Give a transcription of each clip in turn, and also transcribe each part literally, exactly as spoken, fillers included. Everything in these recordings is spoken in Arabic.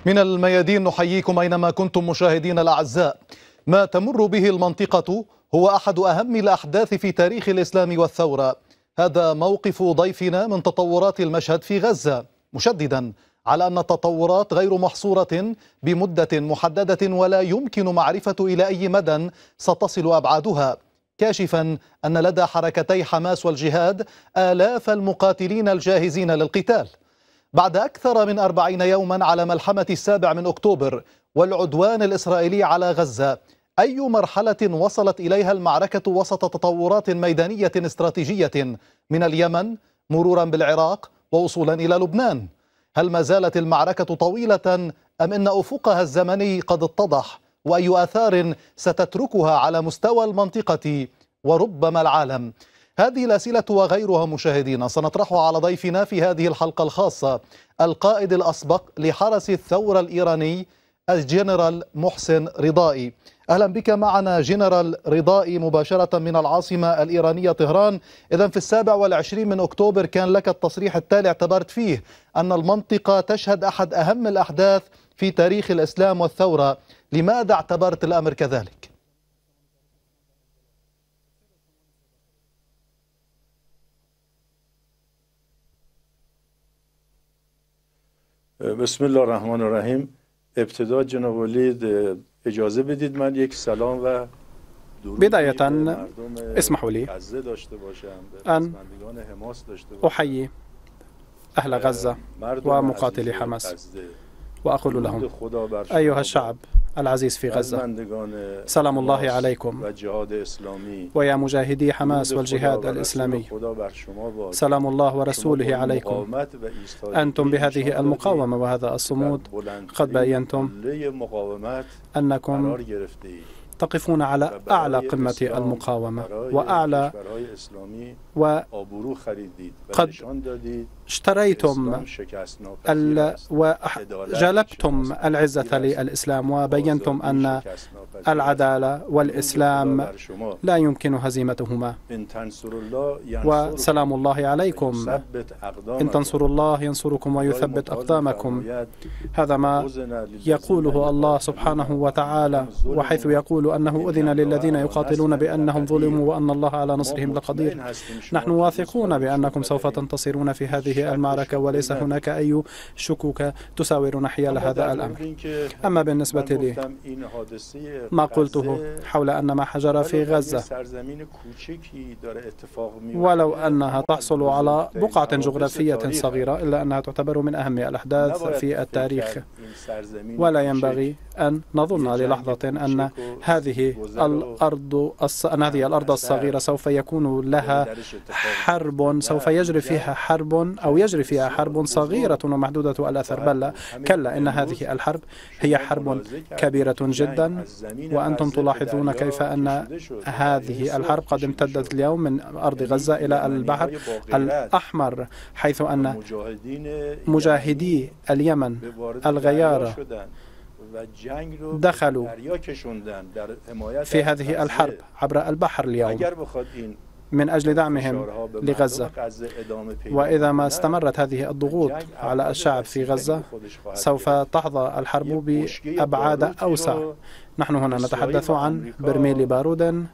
من الميادين نحييكم أينما كنتم مشاهدين الأعزاء. ما تمر به المنطقة هو أحد أهم الأحداث في تاريخ الإسلام والثورة. هذا موقف ضيفنا من تطورات المشهد في غزة، مشددا على أن التطورات غير محصورة بمدة محددة ولا يمكن معرفة إلى أي مدى ستصل أبعادها، كاشفا أن لدى حركتي حماس والجهاد آلاف المقاتلين الجاهزين للقتال. بعد أكثر من أربعين يوما على ملحمة السابع من أكتوبر والعدوان الإسرائيلي على غزة، أي مرحلة وصلت إليها المعركة وسط تطورات ميدانية استراتيجية من اليمن مرورا بالعراق ووصولا إلى لبنان؟ هل ما زالت المعركة طويلة أم إن أفقها الزمني قد اتضح؟ وأي آثار ستتركها على مستوى المنطقة وربما العالم؟ هذه الأسئلة وغيرها مشاهدينا سنطرحها على ضيفنا في هذه الحلقة الخاصة، القائد الأسبق لحرس الثورة الإيراني الجنرال محسن رضائي. أهلا بك معنا جنرال رضائي مباشرة من العاصمة الإيرانية طهران. إذن في السابع والعشرين من أكتوبر كان لك التصريح التالي اعتبرت فيه أن المنطقة تشهد أحد أهم الأحداث في تاريخ الإسلام والثورة، لماذا اعتبرت الأمر كذلك؟ بسم الله الرحمن الرحیم. ابتدا جناب ولید اجازه بدید من یک سلام و بداية اسمحوا لي أن أحيي أهل غزة ومقاتلي حماس وأقول لهم: أيها الشعب العزيز في غزة، سلام الله عليكم، ويا مجاهدي حماس والجهاد الإسلامي، سلام الله ورسوله عليكم. أنتم بهذه المقاومة وهذا الصمود قد بينتم أنكم تقفون على أعلى قمة المقاومة وأعلى، وقد اشتريتم وجلبتم العزة للإسلام وبينتم أن العدالة والإسلام لا يمكن هزيمتهما. وسلام الله عليكم. إن تنصروا الله ينصركم ويثبت أقدامكم. هذا ما يقوله الله سبحانه وتعالى، وحيث يقول أنه أذن للذين يقاتلون بأنهم ظلموا وأن الله على نصرهم لقدير. نحن واثقون بأنكم سوف تنتصرون في هذه المعركة، وليس هناك أي شكوك تساورنا حيال هذا الأمر. أما بالنسبة لي ما قلته حول أن ما حجر في غزة، ولو أنها تحصل على بقعة جغرافية صغيرة، إلا أنها تعتبر من أهم الأحداث في التاريخ، ولا ينبغي أن نظن للحظة أن هذه الأرض أن هذه الأرض الصغيرة سوف يكون لها حرب، سوف يجري فيها حرب أو يجري فيها حرب صغيرة ومحدودة الأثر. بل كلا، إن هذه الحرب هي حرب كبيرة جدا، وأنتم تلاحظون كيف أن هذه الحرب قد امتدت اليوم من أرض غزة إلى البحر الأحمر، حيث أن مجاهدي اليمن الغيارة دخلوا في هذه الحرب عبر البحر اليوم من أجل دعمهم لغزة. وإذا ما استمرت هذه الضغوط على الشعب في غزة سوف تحظى الحرب بأبعاد أوسع. نحن هنا نتحدث عن برميل بارود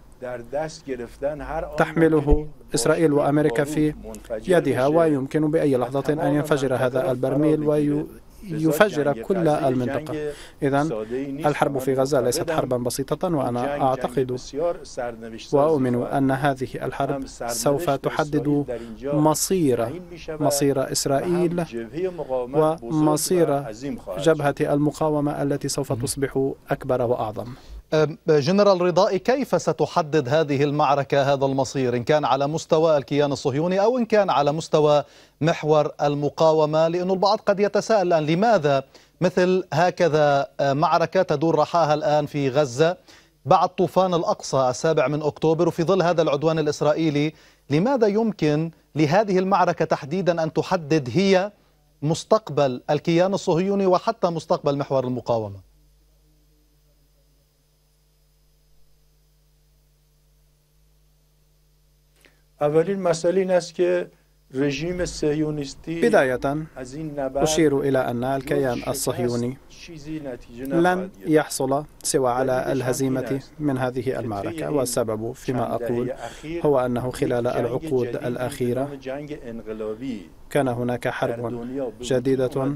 تحمله إسرائيل وأمريكا في يدها، ويمكن بأي لحظة أن ينفجر هذا البرميل وي يفجر كل المنطقة. إذن الحرب في غزة ليست حربا بسيطة، وأنا أعتقد وأؤمن أن هذه الحرب سوف تحدد مصير مصير إسرائيل ومصير جبهة المقاومة التي سوف تصبح أكبر وأعظم. جنرال رضائي، كيف ستحدد هذه المعركة هذا المصير، إن كان على مستوى الكيان الصهيوني أو إن كان على مستوى محور المقاومة؟ لأن البعض قد يتساءل الآن لماذا مثل هكذا معركة تدور رحاها الآن في غزة بعد طوفان الأقصى السابع من أكتوبر وفي ظل هذا العدوان الإسرائيلي، لماذا يمكن لهذه المعركة تحديدا أن تحدد هي مستقبل الكيان الصهيوني وحتى مستقبل محور المقاومة؟ اولین مسئله این است که بداية أشير إلى أن الكيان الصهيوني لن يحصل سوى على الهزيمة من هذه المعركة، والسبب فيما أقول هو أنه خلال العقود الأخيرة كان هناك حرب جديدة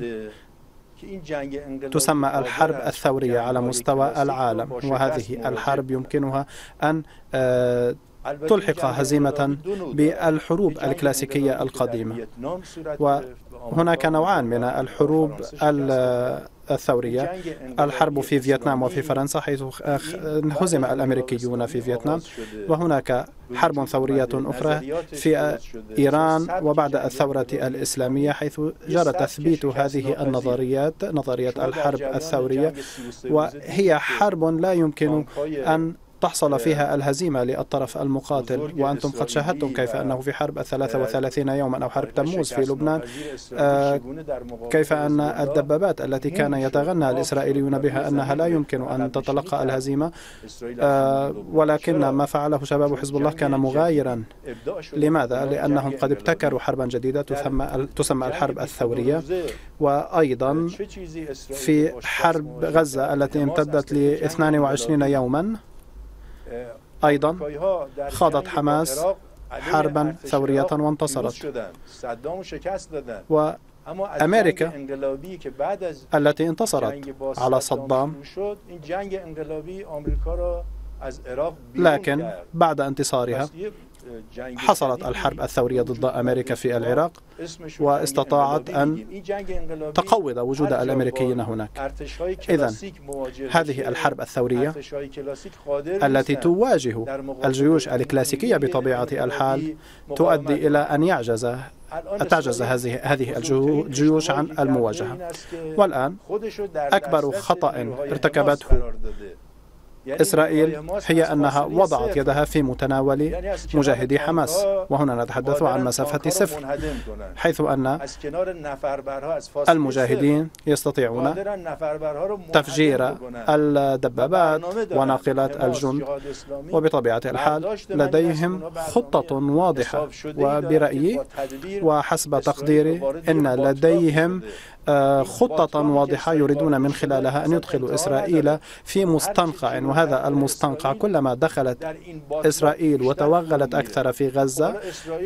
تسمى الحرب الثورية على مستوى العالم، وهذه الحرب يمكنها أن تلحق هزيمة بالحروب الكلاسيكية القديمة. وهناك نوعان من الحروب الثورية: الحرب في فيتنام وفي فرنسا حيث هزم الأمريكيون في فيتنام، وهناك حرب ثورية أخرى في إيران وبعد الثورة الإسلامية حيث جرى تثبيت هذه النظريات، نظرية الحرب الثورية، وهي حرب لا يمكن أن تحصل فيها الهزيمة للطرف المقاتل. وأنتم قد شاهدتم كيف أنه في حرب الثلاثة وثلاثين يوما أو حرب تموز في لبنان آه كيف أن الدبابات التي كان يتغنى الإسرائيليون بها أنها لا يمكن أن تتلقى الهزيمة، آه ولكن ما فعله شباب حزب الله كان مغايرا. لماذا؟ لأنهم قد ابتكروا حربا جديدة تسمى تسمى الحرب الثورية. وأيضا في حرب غزة التي امتدت ل اثنين وعشرين يوما أيضا خاضت حماس حربا ثورية وانتصرت. وأمريكا التي انتصرت على صدام، لكن بعد انتصارها حصلت الحرب الثورية ضد أمريكا في العراق واستطاعت أن تقوض وجود الأمريكيين هناك. إذن هذه الحرب الثورية التي تواجه الجيوش الكلاسيكية بطبيعة الحال تؤدي إلى أن يعجز تعجز هذه هذه الجيوش عن المواجهة. والآن أكبر خطأ ارتكبته إسرائيل هي أنها وضعت يدها في متناول مجاهدي حماس، وهنا نتحدث عن مسافة صفر، حيث أن المجاهدين يستطيعون تفجير الدبابات وناقلات الجند، وبطبيعة الحال لديهم خطة واضحة. وبرأيي وحسب تقديري أن لديهم خطة واضحة يريدون من خلالها أن يدخلوا إسرائيل في مستنقع، وهذا المستنقع كلما دخلت إسرائيل وتوغلت أكثر في غزة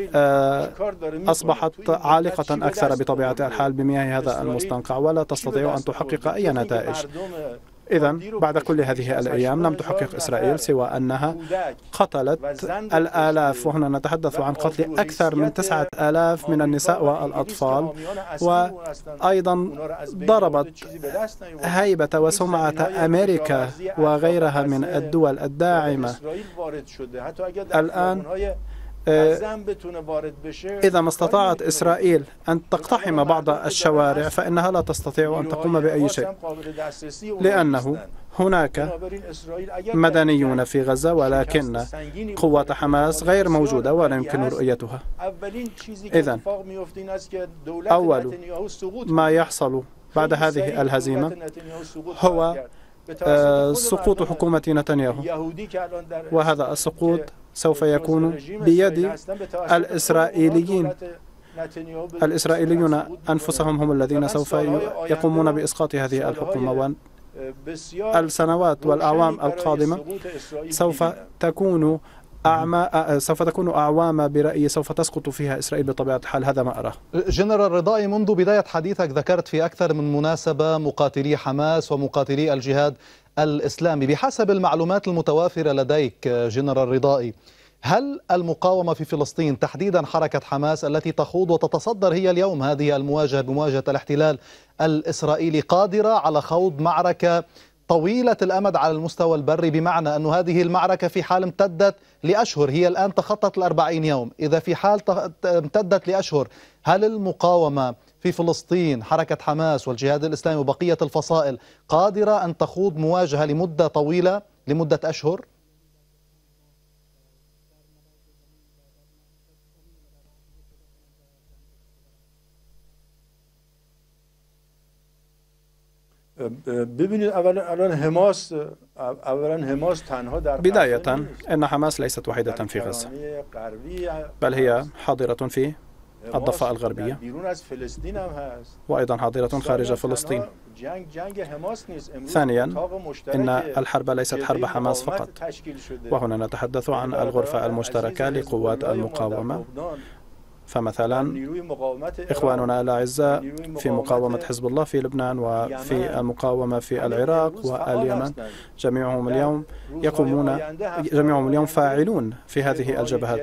أصبحت عالقة أكثر بطبيعة الحال بمياه هذا المستنقع، ولا تستطيع أن تحقق أي نتائج. إذن بعد كل هذه الأيام لم تحقق إسرائيل سوى أنها قتلت الآلاف، وهنا نتحدث عن قتل أكثر من تسعة آلاف من النساء والأطفال، وأيضا ضربت هيبة وسمعة أمريكا وغيرها من الدول الداعمة. الآن إذا ما استطاعت إسرائيل أن تقتحم بعض الشوارع فإنها لا تستطيع أن تقوم بأي شيء، لأنه هناك مدنيون في غزة ولكن قوة حماس غير موجودة ولا يمكن رؤيتها. إذن أول ما يحصل بعد هذه الهزيمة هو سقوط حكومة نتنياهو، وهذا السقوط سوف يكون بيد الإسرائيليين. الإسرائيليون أنفسهم هم الذين سوف يقومون بإسقاط هذه الحكومة، والسنوات والأعوام القادمة سوف تكون أعمى سوف تكون أعوام برأيي سوف تسقط فيها إسرائيل بطبيعة الحال. هذا ما أراه. جنرال رضائي، منذ بداية حديثك ذكرت في أكثر من مناسبة مقاتلي حماس ومقاتلي الجهاد الإسلامي. بحسب المعلومات المتوافرة لديك جنرال رضائي، هل المقاومة في فلسطين تحديدا حركة حماس التي تخوض وتتصدر هي اليوم هذه المواجهة بمواجهة الاحتلال الإسرائيلي قادرة على خوض معركة طويلة الأمد على المستوى البري، بمعنى أن هذه المعركة في حال امتدت لأشهر، هي الآن تخطت الأربعين يوم، إذا في حال امتدت لأشهر هل المقاومة في فلسطين حركة حماس والجهاد الإسلامي وبقية الفصائل قادرة أن تخوض مواجهة لمدة طويلة لمدة أشهر؟ ببینید اولا الان حماس اولا حماس تنها در بداية أن حماس ليست وحيدة في غزة، بل هي حاضرة في الضفة الغربية، وأيضا حاضرة خارج فلسطين. ثانيا، إن الحرب ليست حرب حماس فقط، وهنا نتحدث عن الغرفة المشتركة لقوات المقاومة. فمثلا إخواننا الأعزاء في مقاومة حزب الله في لبنان وفي المقاومة في العراق واليمن، جميعهم اليوم يقومون جميعهم اليوم فاعلون في هذه الجبهات،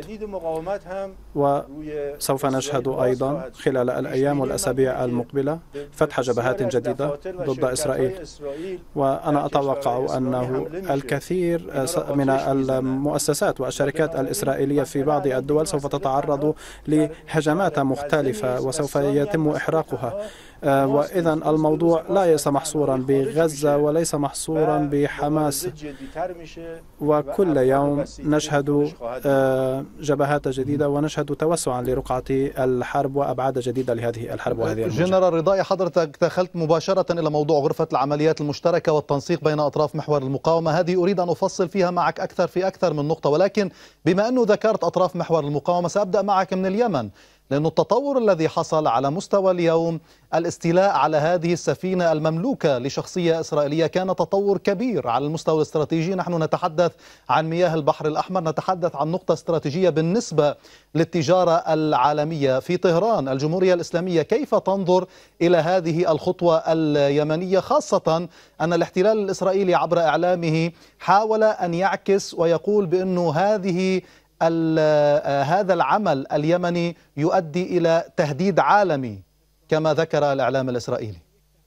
وسوف نشهد أيضا خلال الأيام والأسابيع المقبلة فتح جبهات جديدة ضد إسرائيل. وأنا أتوقع أنه الكثير من المؤسسات والشركات الإسرائيلية في بعض الدول سوف تتعرض لهجمات مختلفة وسوف يتم إحراقها. وإذا الموضوع ليس محصورا بغزة وليس محصورا بحماس، وكل يوم نشهد جبهات جديدة ونشهد توسعا لرقعة الحرب وأبعاد جديدة لهذه الحرب وهذه المواجهة. جنرال رضائي، حضرتك دخلت مباشرة إلى موضوع غرفة العمليات المشتركة والتنسيق بين أطراف محور المقاومة. هذه أريد أن أفصل فيها معك أكثر في أكثر من نقطة، ولكن بما أنه ذكرت أطراف محور المقاومة سأبدأ معك من اليمن، لأن التطور الذي حصل على مستوى اليوم الاستيلاء على هذه السفينة المملوكة لشخصية إسرائيلية كان تطور كبير على المستوى الاستراتيجي. نحن نتحدث عن مياه البحر الأحمر، نتحدث عن نقطة استراتيجية بالنسبة للتجارة العالمية. في طهران الجمهورية الإسلامية كيف تنظر إلى هذه الخطوة اليمنية، خاصة أن الاحتلال الإسرائيلي عبر إعلامه حاول أن يعكس ويقول بأنه هذه هذا العمل اليمني يؤدي إلى تهديد عالمي كما ذكر الإعلام الإسرائيلي؟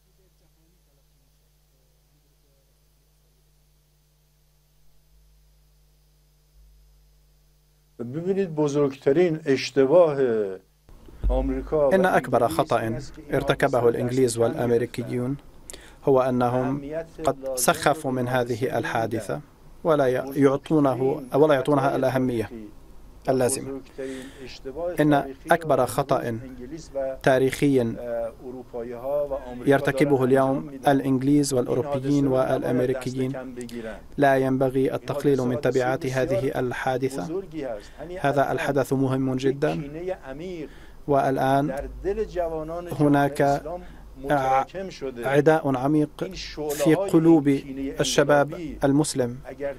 إن أكبر خطأ ارتكبه الإنجليز والأمريكيون هو أنهم قد سخفوا من هذه الحادثة ولا يعطونه ولا يعطونها الأهمية اللازمة. إن أكبر خطأ تاريخي يرتكبه اليوم الإنجليز والأوروبيين والأمريكيين لا ينبغي التقليل من تبعات هذه الحادثة. هذا الحدث مهم جدا، والآن هناك عداء عميق في قلوب الشباب المسلم،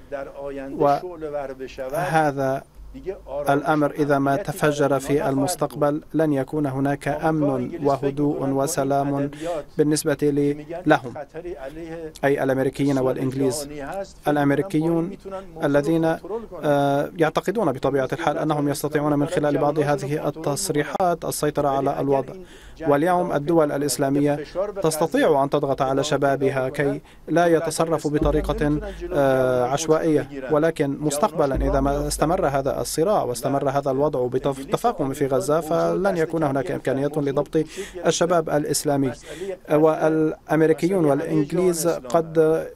وهذا الأمر إذا ما تفجر في المستقبل لن يكون هناك أمن وهدوء وسلام بالنسبة لهم، أي الأمريكيين والإنجليز. الأمريكيون الذين يعتقدون بطبيعة الحال أنهم يستطيعون من خلال بعض هذه التصريحات السيطرة على الوضع، واليوم الدول الإسلامية تستطيع أن تضغط على شبابها كي لا يتصرفوا بطريقة عشوائية، ولكن مستقبلا إذا ما استمر هذا الصراع واستمر هذا الوضع بالتفاقم في غزة فلن يكون هناك إمكانية لضبط الشباب الإسلامي. والأمريكيون والإنجليز قد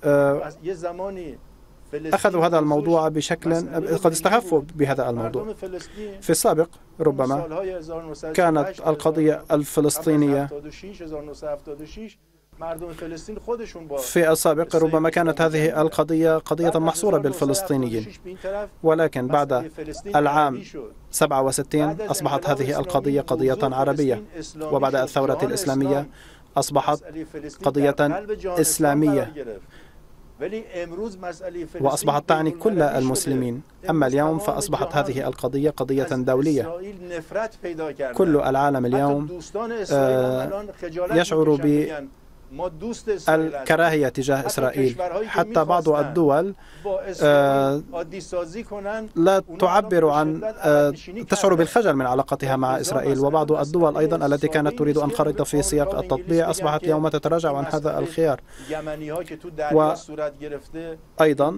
أخذوا هذا الموضوع بشكل قد استخفوا بهذا الموضوع. في السابق ربما كانت القضية الفلسطينية في السابق ربما كانت هذه القضية قضية محصورة بالفلسطينيين، ولكن بعد العام سبعة وستين أصبحت هذه القضية قضية عربية، وبعد الثورة الإسلامية أصبحت قضية إسلامية وأصبحت تعني كل المسلمين. أما اليوم فأصبحت هذه القضية قضية دولية. كل العالم اليوم يشعر ب الكراهية تجاه إسرائيل، حتى بعض الدول لا تعبر عن تشعر بالخجل من علاقتها مع إسرائيل، وبعض الدول أيضا التي كانت تريد أن تنخرط في سياق التطبيع أصبحت يوم تتراجع عن هذا الخيار. وأيضا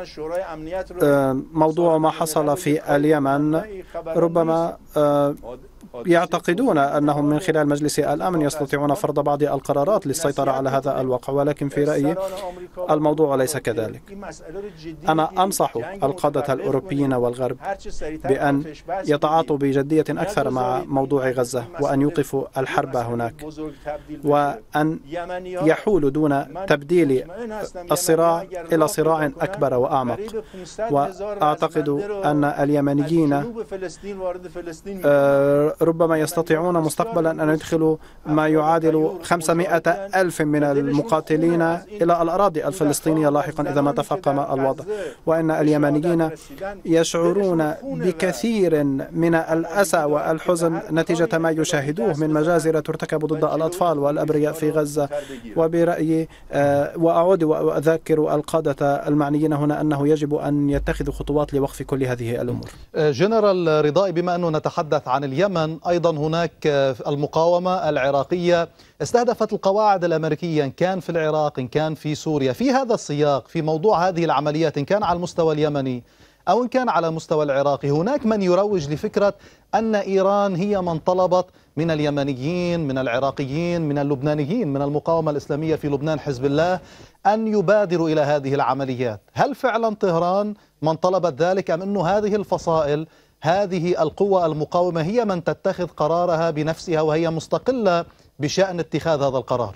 موضوع ما حصل في اليمن ربما يعتقدون أنهم من خلال مجلس الأمن يستطيعون فرض بعض القرارات للسيطرة على هذا الواقع، ولكن في رأيي الموضوع ليس كذلك. أنا أنصح القادة الأوروبيين والغرب بأن يتعاطوا بجدية أكثر مع موضوع غزة، وأن يوقفوا الحرب هناك، وأن يحولوا دون تبديل الصراع إلى صراع أكبر وأعمق. وأعتقد أن اليمنيين ربما يستطيعون مستقبلا أن يدخلوا ما يعادل خمسمائة ألف من المقاتلين إلى الأراضي الفلسطينية لاحقا إذا ما تفاقم الوضع، وأن اليمنيين يشعرون بكثير من الأسى والحزن نتيجة ما يشاهدوه من مجازر ترتكب ضد الأطفال والأبرياء في غزة. وبرأيي وأعود وأذكر القادة المعنيين هنا أنه يجب أن يتخذوا خطوات لوقف كل هذه الأمور. جنرال رضائي، بما أنه نتحدث عن اليمن، أيضا هناك المقاومة العراقية استهدفت القواعد الأمريكية، إن كان في العراق إن كان في سوريا. في هذا السياق، في موضوع هذه العمليات، إن كان على المستوى اليمني أو إن كان على المستوى العراقي، هناك من يروج لفكرة أن إيران هي من طلبت من اليمنيين، من العراقيين، من اللبنانيين، من المقاومة الإسلامية في لبنان حزب الله، أن يبادروا إلى هذه العمليات. هل فعلا طهران من طلبت ذلك، أم أن هذه الفصائل، هذه القوى المقاومة هي من تتخذ قرارها بنفسها وهي مستقلة بشأن اتخاذ هذا القرار؟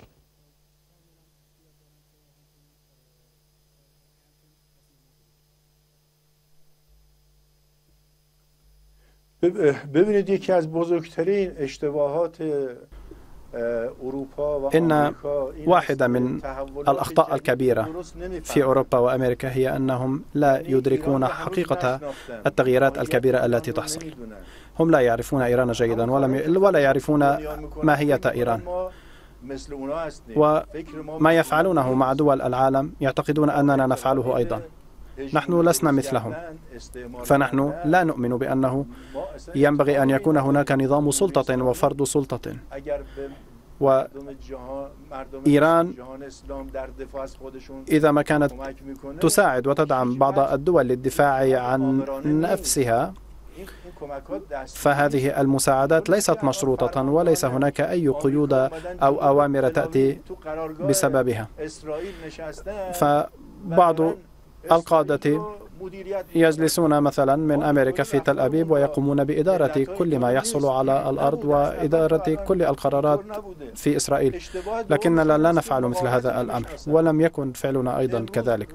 ببینید یکی از بزرگترین اشتباهات إن واحدة من الأخطاء الكبيرة في أوروبا وأمريكا هي أنهم لا يدركون حقيقة التغييرات الكبيرة التي تحصل. هم لا يعرفون إيران جيدا ولم ولا يعرفون ماهية إيران، وما يفعلونه مع دول العالم يعتقدون أننا نفعله أيضا. نحن لسنا مثلهم، فنحن لا نؤمن بأنه ينبغي أن يكون هناك نظام سلطة وفرض سلطة، وإيران إذا ما كانت تساعد وتدعم بعض الدول للدفاع عن نفسها فهذه المساعدات ليست مشروطة، وليس هناك أي قيود أو أوامر تأتي بسببها. فبعض القادة يجلسون مثلا من أمريكا في تل أبيب ويقومون بإدارة كل ما يحصل على الأرض وإدارة كل القرارات في إسرائيل، لكننا لا نفعل مثل هذا الأمر، ولم يكن فعلنا أيضا كذلك.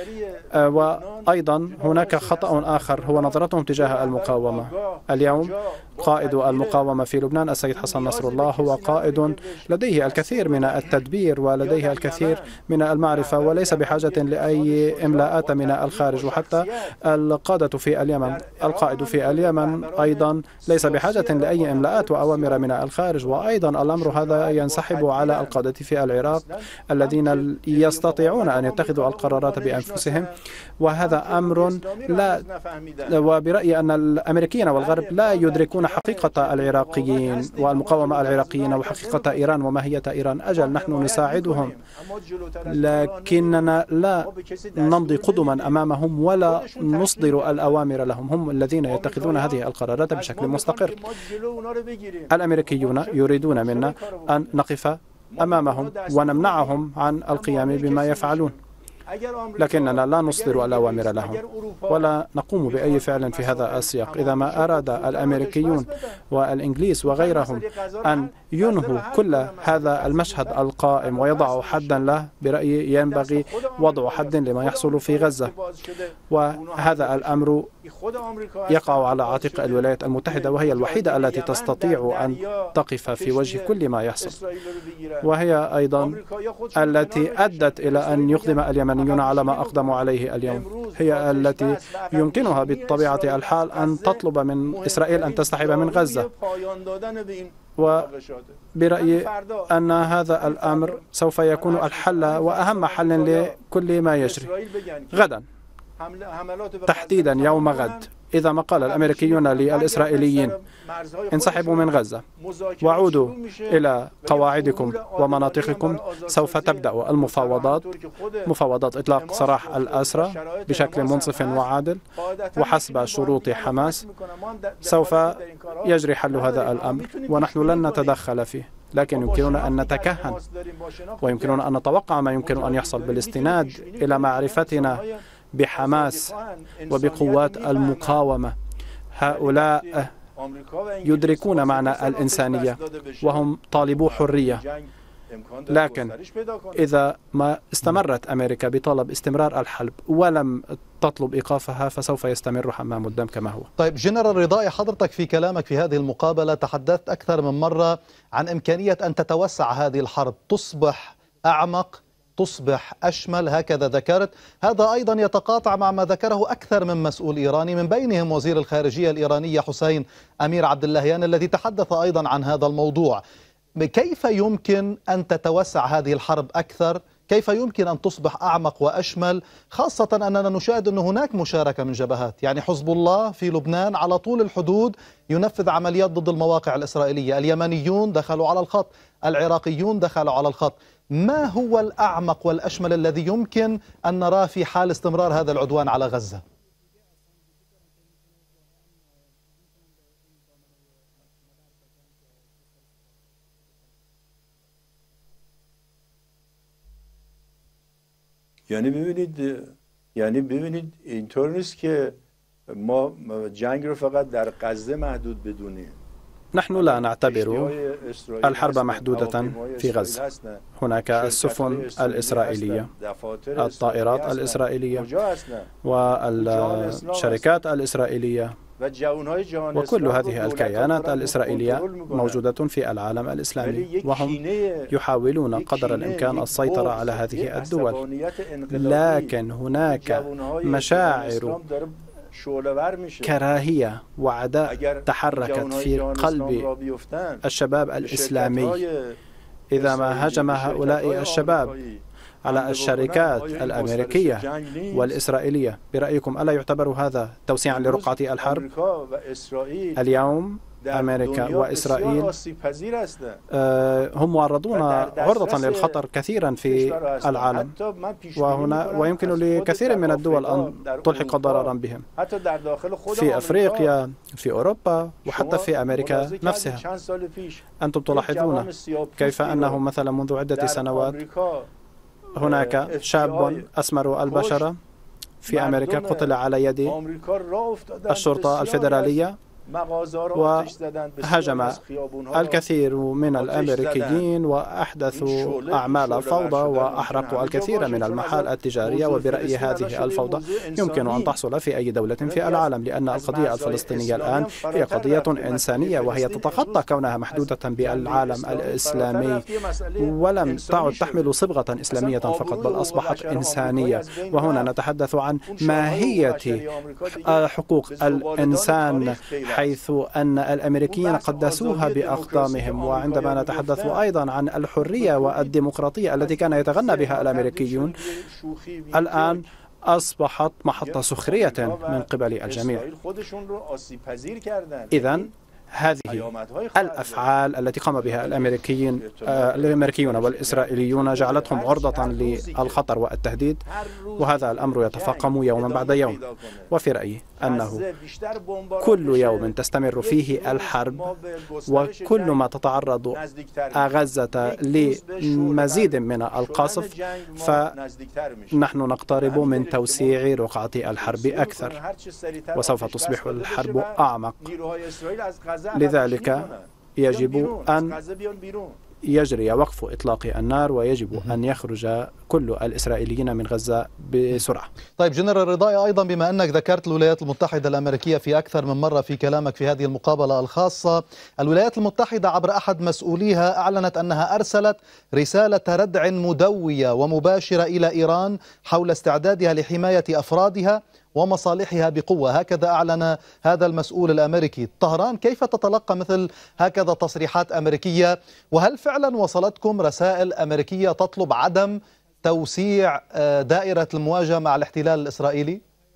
وأيضا هناك خطأ آخر هو نظرتهم تجاه المقاومة. اليوم قائد المقاومة في لبنان السيد حسن نصر الله هو قائد لديه الكثير من التدبير ولديه الكثير من المعرفة، وليس بحاجة لأي إملاءات من الخارج. وحتى القادة في اليمن، القائد في اليمن أيضا ليس بحاجة لأي إملاءات وأوامر من الخارج. وأيضا الأمر هذا ينسحب على القادة في العراق الذين يستطيعون أن يتخذوا القرارات بأنفسهم، وهذا أمر لا. وبرأيي أن الأمريكيين والغرب لا يدركون حقيقة العراقيين والمقاومة العراقيين وحقيقة إيران وماهية إيران. أجل نحن نساعدهم، لكننا لا نمضي قدما أمامهم ولا نصدر الأوامر لهم. هم الذين يتخذون هذه القرارات بشكل مستقر. الأمريكيون يريدون منا أن نقف أمامهم ونمنعهم عن القيام بما يفعلون، لكننا لا نصدر الأوامر لهم ولا نقوم بأي فعل في هذا السياق. إذا ما أراد الأمريكيون والإنجليز وغيرهم أن ينهوا كل هذا المشهد القائم ويضعوا حدا له، برأيي ينبغي وضع حد لما يحصل في غزة، وهذا الأمر يقع على عاتق الولايات المتحدة، وهي الوحيدة التي تستطيع أن تقف في وجه كل ما يحصل، وهي أيضا التي أدت إلى أن يقدم اليمنيون على ما أقدموا عليه اليوم. هي التي يمكنها بطبيعة الحال أن تطلب من إسرائيل أن تسحب من غزة، وبرأيي أن هذا الأمر سوف يكون الحل وأهم حل لكل ما يجري. غدا تحديدا يوم غد إذا ما قال الأمريكيون للإسرائيليين انسحبوا من غزة وعودوا إلى قواعدكم ومناطقكم، سوف تبدأ المفاوضات، مفاوضات إطلاق سراح الأسرى بشكل منصف وعادل وحسب شروط حماس. سوف يجري حل هذا الأمر ونحن لن نتدخل فيه، لكن يمكننا أن نتكهن ويمكننا أن نتوقع ما يمكن أن يحصل بالاستناد إلى معرفتنا بحماس وبقوات المقاومة. هؤلاء يدركون معنى الإنسانية وهم طالبو حرية، لكن إذا ما استمرت أمريكا بطلب استمرار الحرب ولم تطلب إيقافها فسوف يستمر حمام الدم كما هو. طيب جنرال رضائي، حضرتك في كلامك في هذه المقابلة تحدثت أكثر من مرة عن إمكانية أن تتوسع هذه الحرب، تصبح أعمق، تصبح أشمل، هكذا ذكرت. هذا أيضا يتقاطع مع ما ذكره أكثر من مسؤول إيراني، من بينهم وزير الخارجية الإيرانية حسين أمير عبد اللهيان الذي تحدث أيضا عن هذا الموضوع. كيف يمكن أن تتوسع هذه الحرب أكثر؟ كيف يمكن أن تصبح أعمق وأشمل، خاصة أننا نشاهد أن هناك مشاركة من جبهات، يعني حزب الله في لبنان على طول الحدود ينفذ عمليات ضد المواقع الإسرائيلية، اليمنيون دخلوا على الخط، العراقيون دخلوا على الخط. ما هو الأعمق والأشمل الذي يمكن أن نراه في حال استمرار هذا العدوان على غزة؟ یعنی ببینید یعنی ببینید اینطور نیست که ما جنگ رو فقط در غزه محدود بدونیم. نحن لا نعتبر الحرب محدودة في غزة. هناك السفن الإسرائيلية، الطائرات الإسرائيلية والشركات الإسرائيلية وكل هذه الكيانات الإسرائيلية موجودة في العالم الإسلامي، وهم يحاولون قدر الإمكان السيطرة على هذه الدول، لكن هناك مشاعر كراهية وعداء تحركت في قلب الشباب الإسلامي. إذا ما هجم هؤلاء الشباب على الشركات الأمريكية والإسرائيلية، برأيكم ألا يعتبر هذا توسيعا لرقعة الحرب؟ اليوم أمريكا وإسرائيل هم معرضون عرضة للخطر كثيرا في العالم، وهنا ويمكن لكثير من الدول أن تلحق ضررا بهم في أفريقيا، في أوروبا، وحتى في أمريكا نفسها. أنتم تلاحظون كيف أنه مثلا منذ عدة سنوات هناك شاب أسمر البشرة في أمريكا قتل على يد الشرطة الفيدرالية، وهجم الكثير من الأمريكيين وأحدثوا أعمال فوضى وأحرقوا الكثير من المحال التجارية. وبرأيي هذه الفوضى يمكن أن تحصل في أي دولة في العالم، لأن القضية الفلسطينية الآن هي قضية إنسانية، وهي تتخطى كونها محدودة بالعالم الإسلامي، ولم تعد تحمل صبغة إسلامية فقط بل أصبحت إنسانية. وهنا نتحدث عن ماهية حقوق الإنسان، حيث أن الأمريكيين قدسوها بأقدامهم. وعندما نتحدث أيضا عن الحرية والديمقراطية التي كان يتغنى بها الأمريكيون، الآن أصبحت محط سخرية من قبل الجميع. إذن هذه الأفعال التي قام بها الأمريكيين الأمريكيون والإسرائيليون جعلتهم عرضة للخطر والتهديد، وهذا الأمر يتفاقم يوما بعد يوم. وفي رأيي أنه كل يوم تستمر فيه الحرب وكل ما تتعرض غزة لمزيد من القصف فنحن نقترب من توسيع رقعة الحرب أكثر، وسوف تصبح الحرب أعمق. لذلك يجب أن يجري وقف إطلاق النار، ويجب أن يخرج كل الإسرائيليين من غزة بسرعة. طيب جنرال رضائي، أيضا بما أنك ذكرت الولايات المتحدة الأمريكية في أكثر من مرة في كلامك في هذه المقابلة الخاصة، الولايات المتحدة عبر أحد مسؤوليها أعلنت أنها أرسلت رسالة ردع مدوية ومباشرة إلى إيران حول استعدادها لحماية أفرادها ومصالحها بقوة، هكذا أعلن هذا المسؤول الأمريكي. طهران كيف تتلقى مثل هكذا تصريحات أمريكية؟ وهل فعلا وصلتكم رسائل أمريكية تطلب عدم توسيع دائرة المواجهة مع الاحتلال الإسرائيلي؟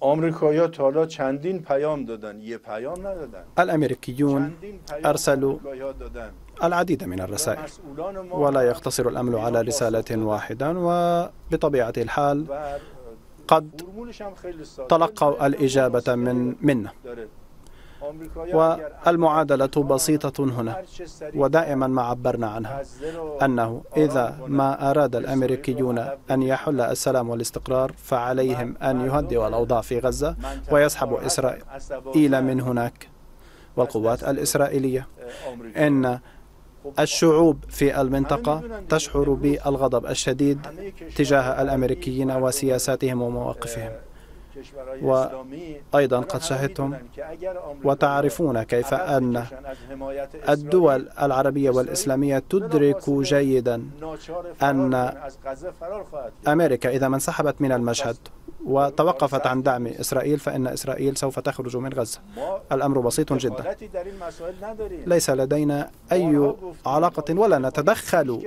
الأمريكيون أرسلوا العديد من الرسائل، ولا يقتصر الأمر على رسالة واحدة، وبطبيعة الحال قد تلقوا الإجابة من منا. والمعادلة بسيطة هنا، ودائما ما عبرنا عنها، أنه إذا ما أراد الأمريكيون أن يحل السلام والاستقرار فعليهم أن يهدئوا الأوضاع في غزة ويسحبوا إسرائيل من هناك والقوات الإسرائيلية. إن الشعوب في المنطقة تشعر بالغضب الشديد تجاه الأمريكيين وسياساتهم ومواقفهم، وأيضا قد شاهدتم وتعرفون كيف أن الدول العربية والإسلامية تدرك جيدا أن أمريكا إذا ما انسحبت من المشهد وتوقفت عن دعم إسرائيل فإن إسرائيل سوف تخرج من غزة. الأمر بسيط جدا، ليس لدينا أي علاقة ولا نتدخل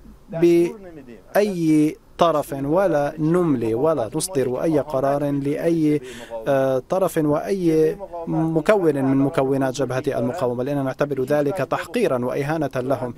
بأي طرف ولا نملي ولا نصدر أي قرار لأي طرف وأي مكون من مكونات جبهة المقاومة، لأننا نعتبر ذلك تحقيرا وإهانة لهم.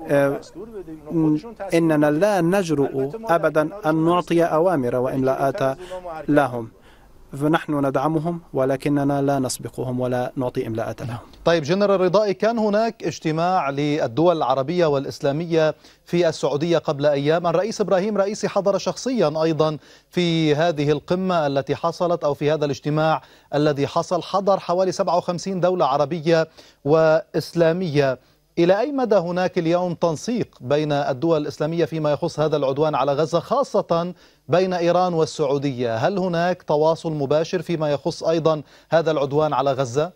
إننا لا نجرؤ أبدا أن نعطي أوامر وإملاءات لهم، فنحن ندعمهم ولكننا لا نسبقهم ولا نعطي إملاءات لهم. طيب جنرال رضائي، كان هناك اجتماع للدول العربية والإسلامية في السعودية قبل أيام، الرئيس إبراهيم رئيسي حضر شخصيا أيضا في هذه القمة التي حصلت أو في هذا الاجتماع الذي حصل، حضر حوالي سبعة وخمسين دولة عربية وإسلامية. إلى أي مدى هناك اليوم تنسيق بين الدول الإسلامية فيما يخص هذا العدوان على غزة، خاصة بين إيران والسعودية؟ هل هناك تواصل مباشر فيما يخص أيضا هذا العدوان على غزة؟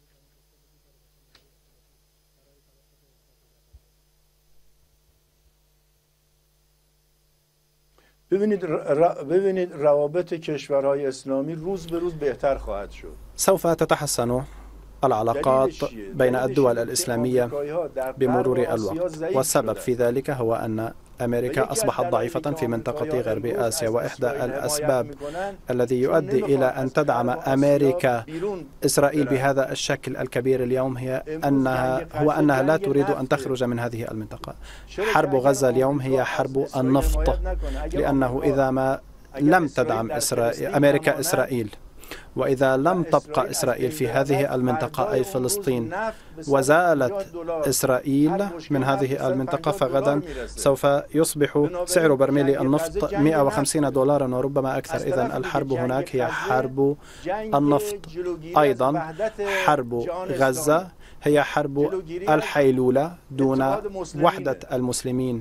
ببینید ببینید روابط کشورهای اسلامی روز به روز بهتر خواهد شد. سوف تتحسن العلاقات بين الدول الإسلامية بمرور الوقت، والسبب في ذلك هو أن أمريكا أصبحت ضعيفة في منطقة غرب آسيا، وإحدى الأسباب الذي يؤدي إلى أن تدعم أمريكا إسرائيل بهذا الشكل الكبير اليوم هي أنها هو أنها لا تريد أن تخرج من هذه المنطقة. حرب غزة اليوم هي حرب النفط، لأنه إذا ما لم تدعم إسرائيل أمريكا إسرائيل، وإذا لم تبقى إسرائيل في هذه المنطقة أي فلسطين وزالت إسرائيل من هذه المنطقة، فغدا سوف يصبح سعر برميل النفط مئة وخمسين دولارا وربما أكثر. إذن الحرب هناك هي حرب النفط. أيضا حرب غزة هي حرب الحيلولة دون وحدة المسلمين.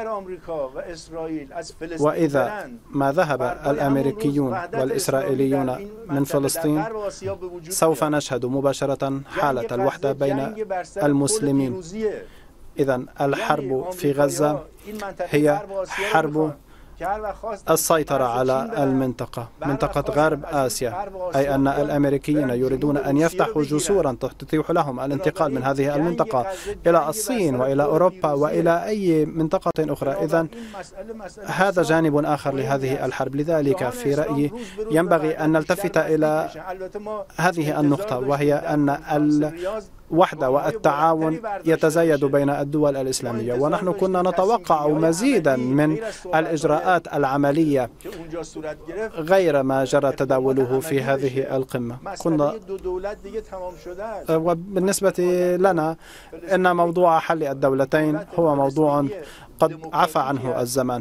وإذا ما ذهب الأمريكيون والإسرائيليون من فلسطين سوف نشهد مباشرة حالة الوحدة بين المسلمين. إذن الحرب في غزة هي حرب السيطرة على المنطقة، منطقة غرب آسيا، أي أن الأمريكيين يريدون أن يفتحوا جسورا تتيح لهم الانتقال من هذه المنطقة إلى الصين وإلى أوروبا وإلى أي منطقة أخرى. إذن هذا جانب آخر لهذه الحرب. لذلك في رأيي ينبغي أن نلتفت إلى هذه النقطة، وهي أن الوحدة والتعاون يتزايد بين الدول الإسلامية، ونحن كنا نتوقع مزيدا من الإجراءات العملية غير ما جرى تداوله في هذه القمة. كنا وبالنسبة لنا إن موضوع حل الدولتين هو موضوع قد عفى عنه الزمان،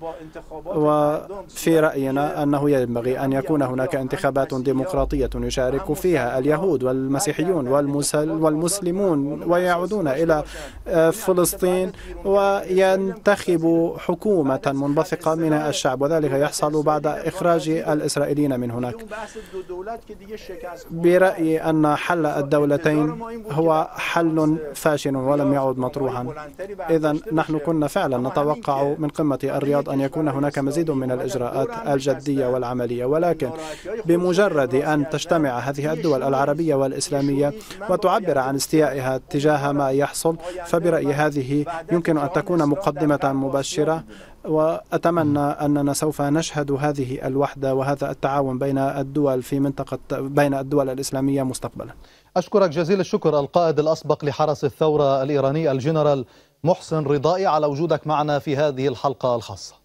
وفي رأينا أنه ينبغي أن يكون هناك انتخابات ديمقراطية يشارك فيها اليهود والمسيحيون والمسلمون ويعودون إلى فلسطين وينتخبوا حكومة منبثقة من الشعب، وذلك يحصل بعد إخراج الإسرائيليين من هناك. برأيي أن حل الدولتين هو حل فاشل ولم يعد مطروحا. إذن نحن كنا فعلا نتوقع من قمة الرياض أن يكون هناك مزيد من الإجراءات الجدية والعملية، ولكن بمجرد أن تجتمع هذه الدول العربية والإسلامية وتعبر عن استيائها تجاه ما يحصل، فبرأيي هذه يمكن أن تكون مقدمة مبشرة وأتمنى أننا سوف نشهد هذه الوحدة وهذا التعاون بين الدول في منطقة بين الدول الإسلامية مستقبلا. أشكرك جزيل الشكر القائد الأسبق لحرس الثورة الإيراني الجنرال محسن رضائي على وجودك معنا في هذه الحلقة الخاصة.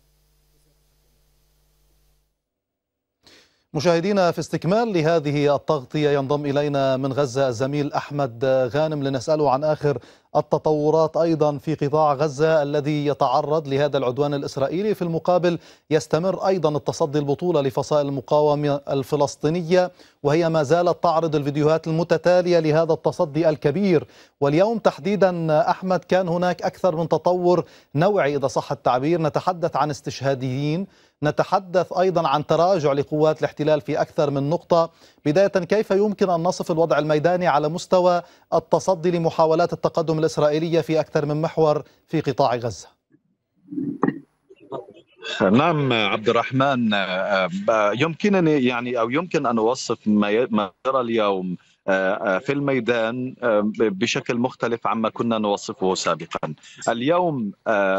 مشاهدينا، في استكمال لهذه التغطية ينضم إلينا من غزة الزميل أحمد غانم لنسأله عن آخر التطورات أيضا في قطاع غزة الذي يتعرض لهذا العدوان الإسرائيلي. في المقابل يستمر أيضا التصدي البطولة لفصائل المقاومة الفلسطينية، وهي ما زالت تعرض الفيديوهات المتتالية لهذا التصدي الكبير. واليوم تحديدا أحمد كان هناك أكثر من تطور نوعي إذا صح التعبير، نتحدث عن استشهاديين، نتحدث أيضا عن تراجع لقوات الاحتلال في أكثر من نقطة. بداية، كيف يمكن أن نصف الوضع الميداني على مستوى التصدي لمحاولات التقدم الإسرائيلية في أكثر من محور في قطاع غزة؟ نعم عبد الرحمن، يمكنني يعني أو يمكن أن أوصف ما يرى اليوم في الميدان بشكل مختلف عما كنا نوصفه سابقا. اليوم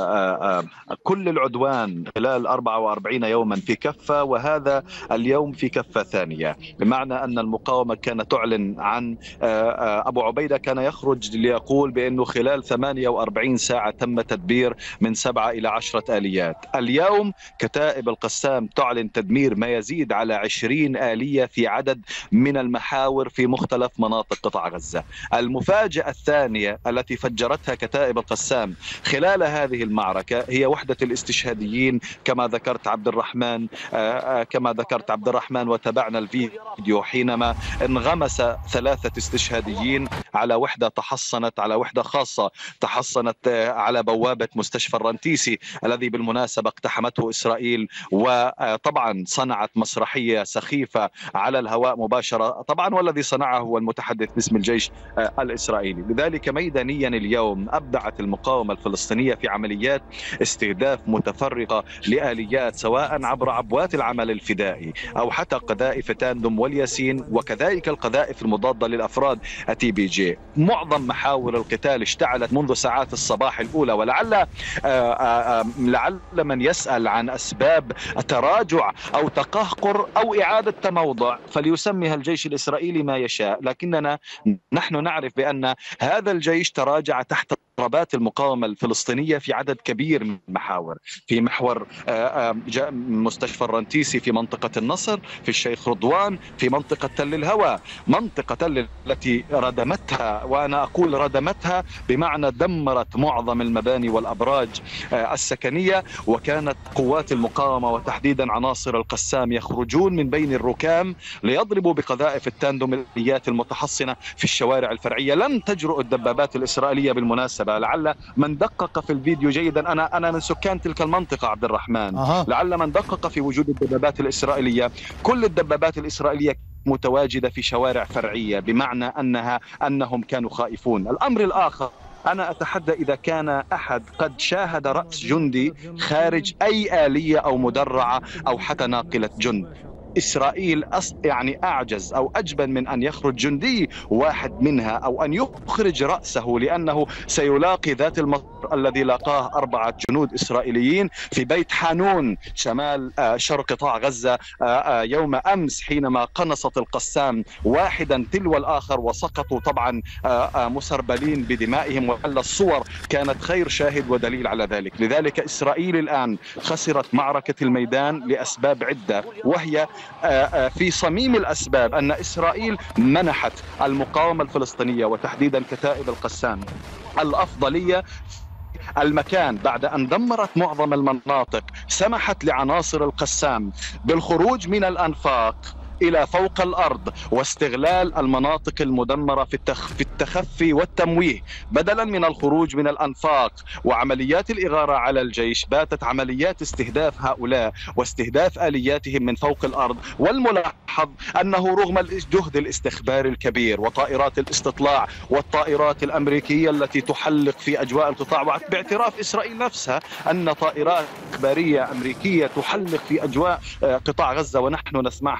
كل العدوان خلال أربعة وأربعين يوما في كفة، وهذا اليوم في كفة ثانية، بمعنى أن المقاومة كانت تعلن عن أبو عبيدة كان يخرج ليقول بأنه خلال ثمانية وأربعين ساعة تم تدمير من سبعة إلى عشرة آليات. اليوم كتائب القسام تعلن تدمير ما يزيد على عشرين آلية في عدد من المحاور في مختلف مناطق قطاع غزة. المفاجأة الثانية التي فجرتها كتائب القسام خلال هذه المعركة هي وحدة الاستشهاديين كما ذكرت عبد الرحمن كما ذكرت عبد الرحمن وتابعنا الفيديو حينما انغمس ثلاثة استشهاديين على وحدة تحصنت على وحدة خاصة تحصنت على بوابة مستشفى الرنتيسي الذي بالمناسبة اقتحمته إسرائيل، وطبعا صنعت مسرحية سخيفة على الهواء مباشرة طبعا، والذي صنعه هو المتحدث باسم الجيش الإسرائيلي. لذلك ميدانيا اليوم أبدعت المقاومة الفلسطينية في عمليات استهداف متفرقة لآليات، سواء عبر عبوات العمل الفدائي أو حتى قذائف تاندم والياسين، وكذلك القذائف المضادة للأفراد التي بي جي. معظم محاور القتال اشتعلت منذ ساعات الصباح الأولى، ولعل لعل من يسأل عن أسباب تراجع أو تقهقر أو إعادة تموضع فليسميها الجيش الإسرائيلي ما يشاء، لكننا نحن نعرف بأن هذا الجيش تراجع تحت ضربات المقاومة الفلسطينية في عدد كبير من المحاور، في محور مستشفى الرنتيسي في منطقة النصر، في الشيخ رضوان، في منطقة تل الهوى، منطقة تل التي ردمتها، وأنا أقول ردمتها بمعنى دمرت معظم المباني والأبراج السكنية. وكانت قوات المقاومة وتحديدا عناصر القسام يخرجون من بين الركام ليضربوا بقذائف التاندوميات المتحصنة في الشوارع الفرعية. لم تجرؤ الدبابات الإسرائيلية بالمناسبة، لعل من دقق في الفيديو جيدا، أنا أنا من سكان تلك المنطقة عبد الرحمن، أه. لعل من دقق في وجود الدبابات الإسرائيلية، كل الدبابات الإسرائيلية متواجدة في شوارع فرعية، بمعنى أنها أنهم كانوا خائفون. الأمر الآخر، أنا أتحدى إذا كان أحد قد شاهد رأس جندي خارج أي آلية أو مدرعة أو حتى ناقلة جند. إسرائيل أص... يعني أعجز أو أجبن من أن يخرج جندي واحد منها أو أن يخرج رأسه، لأنه سيلاقي ذات المصر الذي لاقاه أربعة جنود إسرائيليين في بيت حانون شمال شرق قطاع غزة يوم أمس، حينما قنصت القسام واحدا تلو الآخر وسقطوا طبعا مسربلين بدمائهم، وعلى الصور كانت خير شاهد ودليل على ذلك. لذلك إسرائيل الآن خسرت معركة الميدان لأسباب عدة، وهي في صميم الأسباب أن إسرائيل منحت المقاومة الفلسطينية وتحديدا كتائب القسام الأفضلية المكان. بعد أن دمرت معظم المناطق سمحت لعناصر القسام بالخروج من الأنفاق إلى فوق الأرض واستغلال المناطق المدمرة في في التخفي والتمويه، بدلا من الخروج من الأنفاق وعمليات الإغارة على الجيش. باتت عمليات استهداف هؤلاء واستهداف آلياتهم من فوق الأرض. والملاحظ أنه رغم الجهد الاستخباري الكبير وطائرات الاستطلاع والطائرات الأمريكية التي تحلق في أجواء القطاع، باعتراف إسرائيل نفسها أن طائرات إخبارية أمريكية تحلق في أجواء قطاع غزة ونحن نسمعها على الدولة،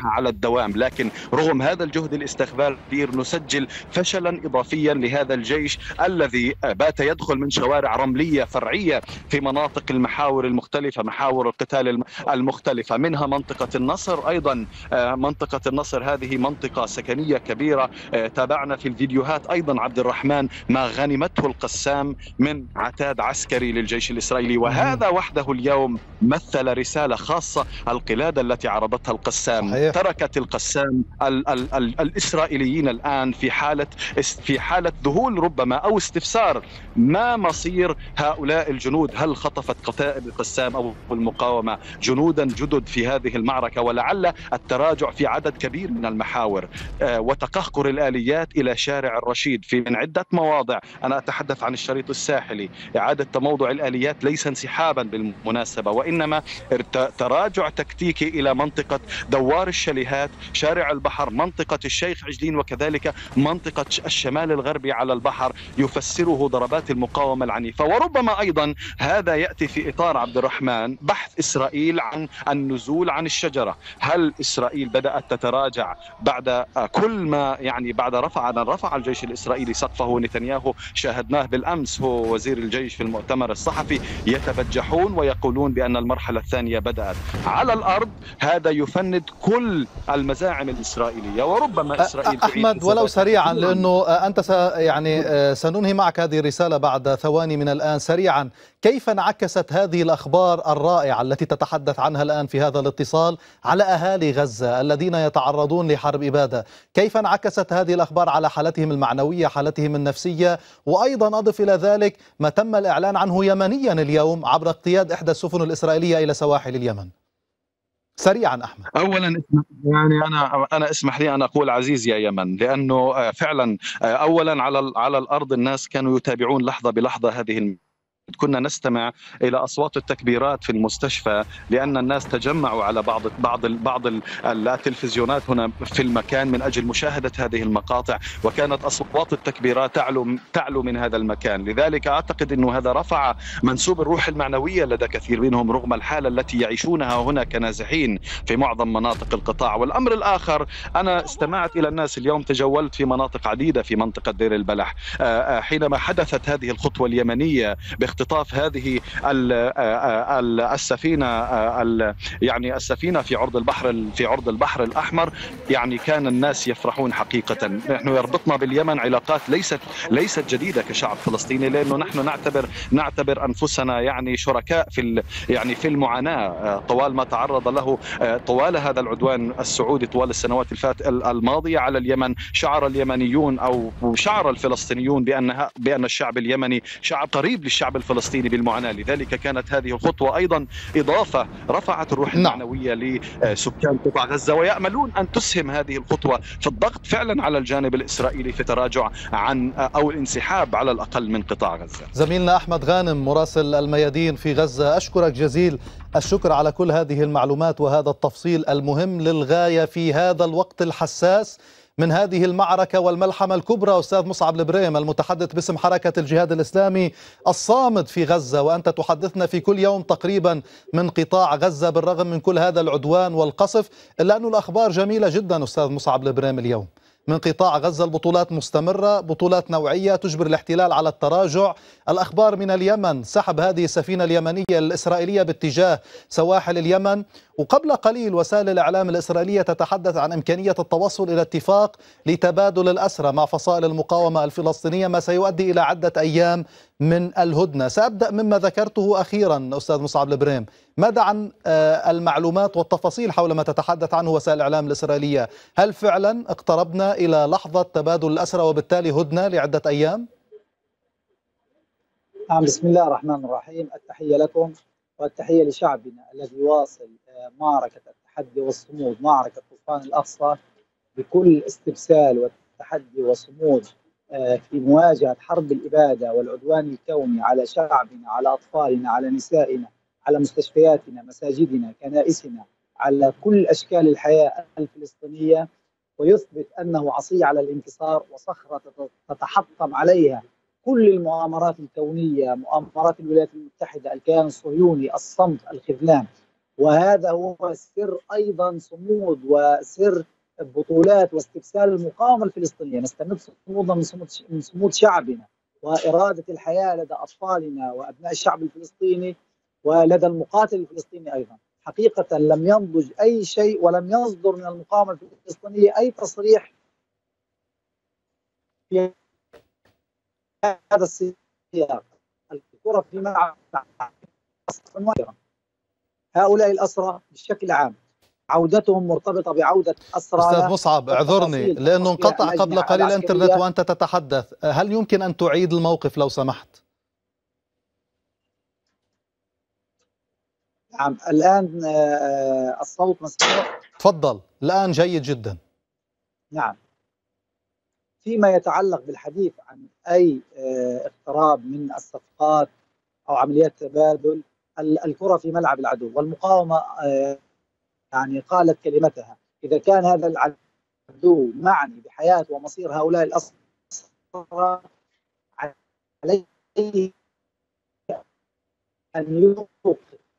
الدوام، لكن رغم هذا الجهد الاستخباري نسجل فشلا إضافيا لهذا الجيش الذي بات يدخل من شوارع رملية فرعية في مناطق المحاور المختلفة، محاور القتال المختلفة، منها منطقة النصر. أيضا منطقة النصر هذه منطقة سكنية كبيرة، تابعنا في الفيديوهات أيضا عبد الرحمن ما غنمته القسام من عتاد عسكري للجيش الإسرائيلي، وهذا وحده اليوم مثل رسالة خاصة. القلادة التي عرضتها القسام صحيح. تركت القسام ال ال ال الإسرائيليين الآن في حالة في حالة ذهول ربما أو استفسار ما مصير هؤلاء الجنود. هل خطفت قتائل القسام أو المقاومة جنودا جدد في هذه المعركة؟ ولعل التراجع في عدد كبير من المحاور آه وتقهقر الآليات إلى شارع الرشيد في من عدة مواضع. أنا أتحدث عن الشريط الساحلي، إعادة تموضع الآليات ليس انسحابا بالمناسبة، وإنما تراجع تكتيكي إلى منطقة دوار الشاليهات، شارع البحر، منطقة الشيخ عجلين، وكذلك منطقة الشمال الغربي على البحر، يفسره ضربات المقاومة العنيفة. وربما أيضا هذا يأتي في إطار عبد الرحمن بحث إسرائيل عن النزول عن الشجرة. هل إسرائيل بدأت تتراجع بعد كل ما يعني بعد رفع رفع الجيش الإسرائيلي سقفه نتنياهو؟ شاهدناه بالأمس هو وزير الجيش في المؤتمر الصحفي يتبجحون ويقولون بأن المرحلة الثانية بدأت. على الأرض هذا يفند كل المزاعم الإسرائيلية، وربما إسرائيل أحمد ولو سريعا لأنه أنت س يعني سننهي معك هذه الرسالة بعد ثواني من الآن. سريعا، كيف انعكست هذه الأخبار الرائعة التي تتحدث عنها الآن في هذا الاتصال على أهالي غزة الذين يتعرضون لحرب إبادة؟ كيف انعكست هذه الأخبار على حالتهم المعنوية، حالتهم النفسية؟ وأيضا أضف إلى ذلك ما تم الإعلان عنه يمنيا اليوم عبر اقتياد إحدى السفن الإسرائيلية إلى سواحل اليمن. سريعا أحمد. اولا يعني انا انا اسمح لي ان اقول عزيز يا يمن، لانه فعلا اولا على على الارض الناس كانوا يتابعون لحظه بلحظه هذه. كنا نستمع إلى أصوات التكبيرات في المستشفى لأن الناس تجمعوا على بعض بعض بعض التلفزيونات هنا في المكان من أجل مشاهدة هذه المقاطع، وكانت أصوات التكبيرات تعلو تعلو من هذا المكان. لذلك أعتقد أنه هذا رفع منسوب الروح المعنوية لدى كثير منهم رغم الحالة التي يعيشونها هنا كنازحين في معظم مناطق القطاع. والأمر الآخر، أنا استمعت إلى الناس اليوم، تجولت في مناطق عديدة في منطقة دير البلح حينما حدثت هذه الخطوة اليمنية باختطاف هذه السفينة يعني السفينة في عرض البحر في عرض البحر الأحمر. يعني كان الناس يفرحون حقيقة. نحن يربطنا باليمن علاقات ليست ليست جديدة كشعب فلسطيني، لأنه نحن نعتبر نعتبر أنفسنا يعني شركاء في يعني في المعاناة طوال ما تعرض له طوال هذا العدوان السعودي طوال السنوات الفات الماضية على اليمن. شعر اليمنيون أو شعر الفلسطينيون بأن بأن الشعب اليمني شعب قريب للشعب الفلسطيني بالمعاناة. لذلك كانت هذه الخطوة أيضا إضافة رفعت الروح المعنوية لسكان قطاع غزة، ويأملون أن تسهم هذه الخطوة في الضغط فعلا على الجانب الإسرائيلي في تراجع عن أو الانسحاب على الأقل من قطاع غزة. زميلنا أحمد غانم مراسل الميادين في غزة، أشكرك جزيل الشكر على كل هذه المعلومات وهذا التفصيل المهم للغاية في هذا الوقت الحساس من هذه المعركة والملحمة الكبرى. أستاذ مصعب البريم المتحدث باسم حركة الجهاد الإسلامي الصامد في غزة، وأنت تحدثنا في كل يوم تقريبا من قطاع غزة بالرغم من كل هذا العدوان والقصف، إلا أن الأخبار جميلة جدا أستاذ مصعب البريم اليوم من قطاع غزة. البطولات مستمرة، بطولات نوعية تجبر الاحتلال على التراجع. الأخبار من اليمن، سحب هذه السفينة اليمنية الإسرائيلية باتجاه سواحل اليمن. وقبل قليل وسائل الإعلام الإسرائيلية تتحدث عن إمكانية التوصل إلى اتفاق لتبادل الأسرى مع فصائل المقاومة الفلسطينية، ما سيؤدي إلى عدة أيام من الهدنة. سأبدأ مما ذكرته أخيرا أستاذ مصعب البريم، ماذا عن المعلومات والتفاصيل حول ما تتحدث عنه وسائل الإعلام الإسرائيلية؟ هل فعلا اقتربنا إلى لحظة تبادل الأسرى وبالتالي هدنة لعدة أيام؟ نعم، بسم الله الرحمن الرحيم. التحية لكم والتحية لشعبنا الذي يواصل معركة التحدي والصمود، معركة طوفان الأقصى بكل استبسال والتحدي والصمود في مواجهة حرب الإبادة والعدوان الكوني على شعبنا، على أطفالنا، على نسائنا، على مستشفياتنا، مساجدنا، كنائسنا، على كل أشكال الحياة الفلسطينية، ويثبت أنه عصي على الانتصار وصخرة تتحطم عليها كل المؤامرات الكونية، مؤامرات الولايات المتحدة، الكيان الصهيوني، الصمت، الخذلان. وهذا هو سر أيضا صمود وسر بطولات واستبسال المقاومة الفلسطينية، نستمد صمودنا من صمود من صمود شعبنا وإرادة الحياة لدى أطفالنا وأبناء الشعب الفلسطيني ولدى المقاتل الفلسطيني أيضا. حقيقة لم ينضج أي شيء ولم يصدر من المقاومة الفلسطينية أي تصريح في هذا السياق. الكرة في ملعب هؤلاء الأسرى بشكل عام عودتهم مرتبطة بعودة أسرى. أستاذ مصعب اعذرني لأنه انقطع قبل قليل الإنترنت وأنت تتحدث، هل يمكن أن تعيد الموقف لو سمحت؟ نعم الآن الصوت مسموع. تفضل الآن جيد جدا. نعم فيما يتعلق بالحديث عن أي اقتراب من الصفقات أو عمليات تبادل، الكرة في ملعب العدو والمقاومة يعني قالت كلمتها. إذا كان هذا العدو معني بحياة ومصير هؤلاء الأسرى عليه أن يوقف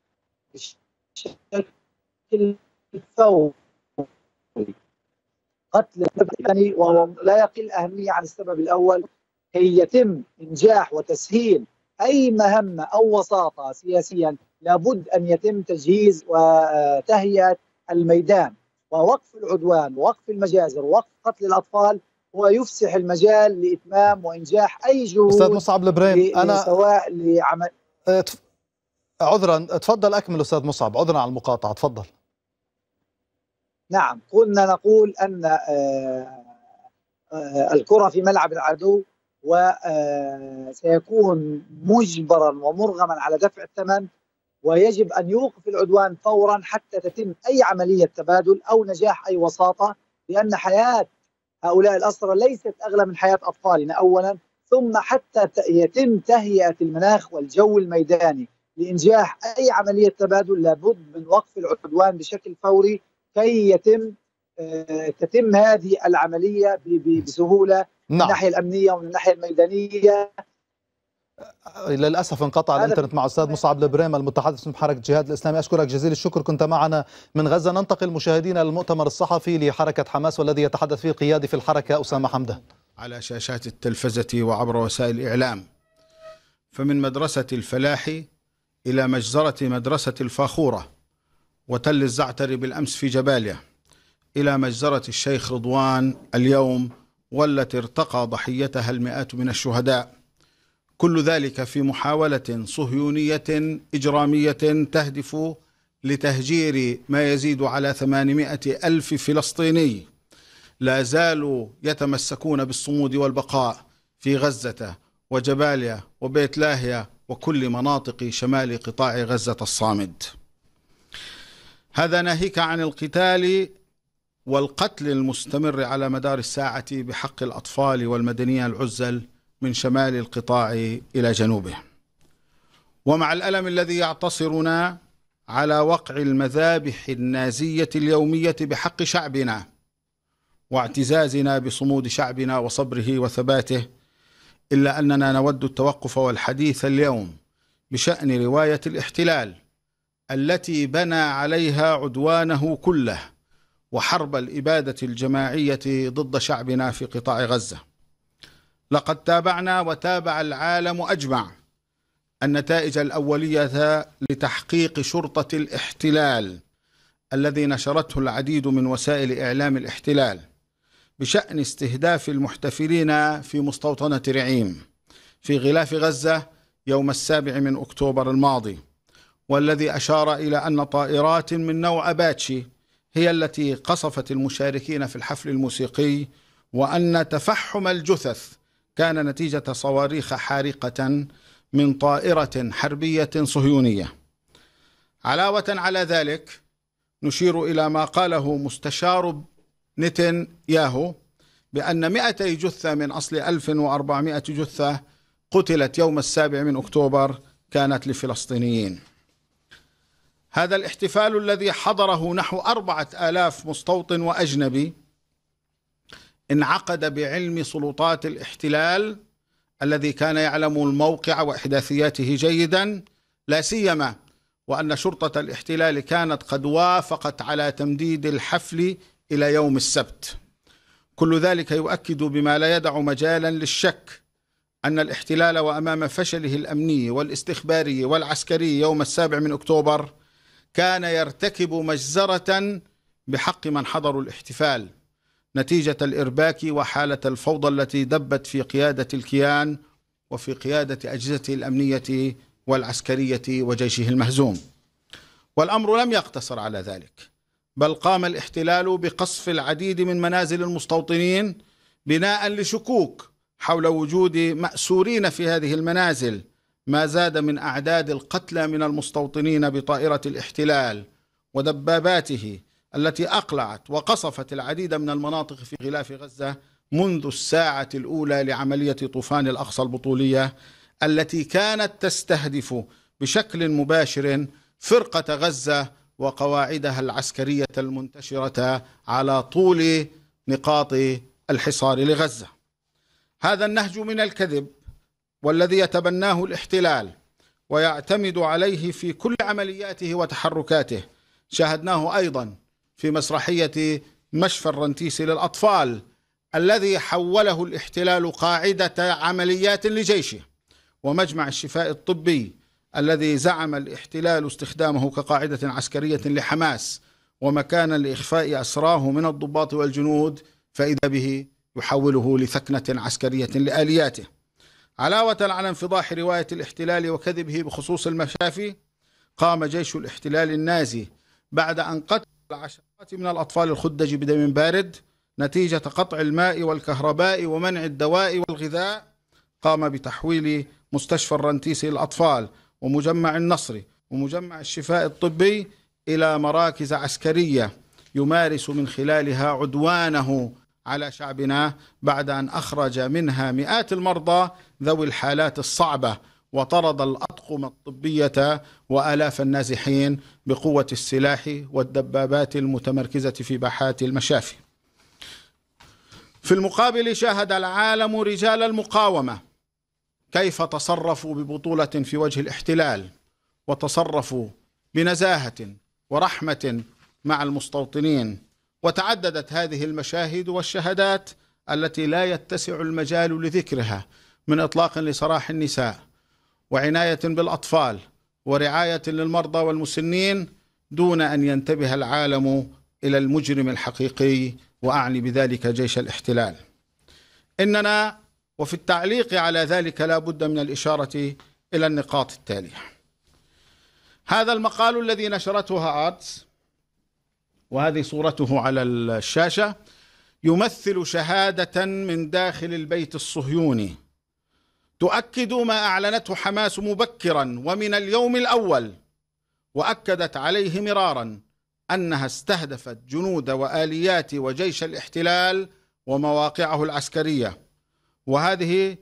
بشكل فوري قتل الثاني، وهو لا يقل أهمية عن السبب الأول، كي يتم إنجاح وتسهيل أي مهمة أو وساطة سياسيا لابد أن يتم تجهيز وتهيئة الميدان ووقف العدوان ووقف المجازر ووقف قتل الأطفال، ويفسح المجال لإتمام وإنجاح أي جهود. أستاذ مصعب البريم أنا سواء لعمل عذرا تفضل أكمل أستاذ مصعب، عذرا على المقاطعة تفضل. نعم كنا نقول أن الكرة في ملعب العدو وسيكون مجبرا ومرغما على دفع الثمن، ويجب أن يوقف العدوان فورا حتى تتم أي عملية تبادل أو نجاح أي وساطة، لأن حياة هؤلاء الأسرى ليست أغلى من حياة أطفالنا أولا، ثم حتى يتم تهيئة المناخ والجو الميداني لإنجاح أي عملية تبادل لابد من وقف العدوان بشكل فوري كي يتم تتم هذه العملية بسهولة. نعم. من الناحية الأمنية ومن الناحية الميدانية. للأسف انقطع الإنترنت مع أستاذ مصعب البريم المتحدث من حركة الجهاد الإسلامي. أشكرك جزيل الشكر، كنت معنا من غزة. ننتقل مشاهدينا للمؤتمر الصحفي لحركة حماس والذي يتحدث فيه القيادي في الحركة أسامة حمدان على شاشات التلفزة وعبر وسائل الإعلام. فمن مدرسة الفلاح إلى مجزرة مدرسة الفاخورة وتل الزعتر بالأمس في جباليا إلى مجزرة الشيخ رضوان اليوم والتي ارتقى ضحيتها المئات من الشهداء، كل ذلك في محاولة صهيونية إجرامية تهدف لتهجير ما يزيد على ثمانمائة ألف فلسطيني لا زالوا يتمسكون بالصمود والبقاء في غزة وجباليا وبيت لاهيا وكل مناطق شمال قطاع غزة الصامد. هذا ناهيك عن القتال والقتل المستمر على مدار الساعة بحق الأطفال والمدنيين العزل من شمال القطاع إلى جنوبه، ومع الألم الذي يعتصرنا على وقع المذابح النازية اليومية بحق شعبنا واعتزازنا بصمود شعبنا وصبره وثباته، إلا أننا نود التوقف والحديث اليوم بشأن رواية الاحتلال التي بنى عليها عدوانه كله وحرب الإبادة الجماعية ضد شعبنا في قطاع غزة. لقد تابعنا وتابع العالم أجمع النتائج الأولية لتحقيق شرطة الاحتلال الذي نشرته العديد من وسائل إعلام الاحتلال بشأن استهداف المحتفلين في مستوطنة رعيم في غلاف غزة يوم السابع من أكتوبر الماضي، والذي أشار إلى أن طائرات من نوع أباتشي هي التي قصفت المشاركين في الحفل الموسيقي، وأن تفحم الجثث كان نتيجة صواريخ حارقة من طائرة حربية صهيونية. علاوة على ذلك نشير إلى ما قاله مستشار نتنياهو بأن مئتي جثة من أصل ألف وأربعمائة جثة قتلت يوم السابع من أكتوبر كانت لفلسطينيين. هذا الاحتفال الذي حضره نحو أربعة آلاف مستوطن وأجنبي انعقد بعلم سلطات الاحتلال الذي كان يعلم الموقع وإحداثياته جيدا، لا سيما وأن شرطة الاحتلال كانت قد وافقت على تمديد الحفل إلى يوم السبت. كل ذلك يؤكد بما لا يدع مجالا للشك أن الاحتلال وأمام فشله الأمني والاستخباري والعسكري يوم السابع من أكتوبر كان يرتكب مجزرة بحق من حضروا الاحتفال نتيجة الإرباك وحالة الفوضى التي دبت في قيادة الكيان وفي قيادة أجهزته الأمنية والعسكرية وجيشه المهزوم. والأمر لم يقتصر على ذلك، بل قام الاحتلال بقصف العديد من منازل المستوطنين بناء لشكوك حول وجود مأسورين في هذه المنازل، ما زاد من أعداد القتلى من المستوطنين بطائرة الاحتلال ودباباته التي أقلعت وقصفت العديد من المناطق في غلاف غزة منذ الساعة الأولى لعملية طوفان الأقصى البطولية، التي كانت تستهدف بشكل مباشر فرقة غزة وقواعدها العسكرية المنتشرة على طول نقاط الحصار لغزة. هذا النهج من الكذب والذي يتبناه الاحتلال ويعتمد عليه في كل عملياته وتحركاته شاهدناه أيضا في مسرحية مشفى الرنتيسي للأطفال الذي حوله الاحتلال قاعدة عمليات لجيشه، ومجمع الشفاء الطبي الذي زعم الاحتلال استخدامه كقاعدة عسكرية لحماس ومكانا لإخفاء أسراه من الضباط والجنود، فإذا به يحوله لثكنة عسكرية لآلياته. علاوة على انفضاح رواية الاحتلال وكذبه بخصوص المشافي، قام جيش الاحتلال النازي بعد أن قتل العشرات من الأطفال الخدج بدم بارد نتيجة قطع الماء والكهرباء ومنع الدواء والغذاء، قام بتحويل مستشفى الرنتيسي للأطفال ومجمع النصر ومجمع الشفاء الطبي إلى مراكز عسكرية يمارس من خلالها عدوانه على شعبنا، بعد أن أخرج منها مئات المرضى ذوي الحالات الصعبة وطرد الأطقم الطبية وآلاف النازحين بقوة السلاح والدبابات المتمركزة في باحات المشافي. في المقابل شاهد العالم رجال المقاومة كيف تصرفوا ببطولة في وجه الاحتلال، وتصرفوا بنزاهة ورحمة مع المستوطنين، وتعددت هذه المشاهد والشهادات التي لا يتسع المجال لذكرها، من إطلاق لسراح النساء وعناية بالأطفال ورعاية للمرضى والمسنين، دون أن ينتبه العالم إلى المجرم الحقيقي، وأعني بذلك جيش الاحتلال. إننا وفي التعليق على ذلك لا بد من الإشارة إلى النقاط التالية. هذا المقال الذي نشرته هآرتز، وهذه صورته على الشاشة، يمثل شهادة من داخل البيت الصهيوني تؤكد ما أعلنته حماس مبكرا ومن اليوم الأول، وأكدت عليه مرارا أنها استهدفت جنود وآليات وجيش الاحتلال ومواقعه العسكرية. وهذه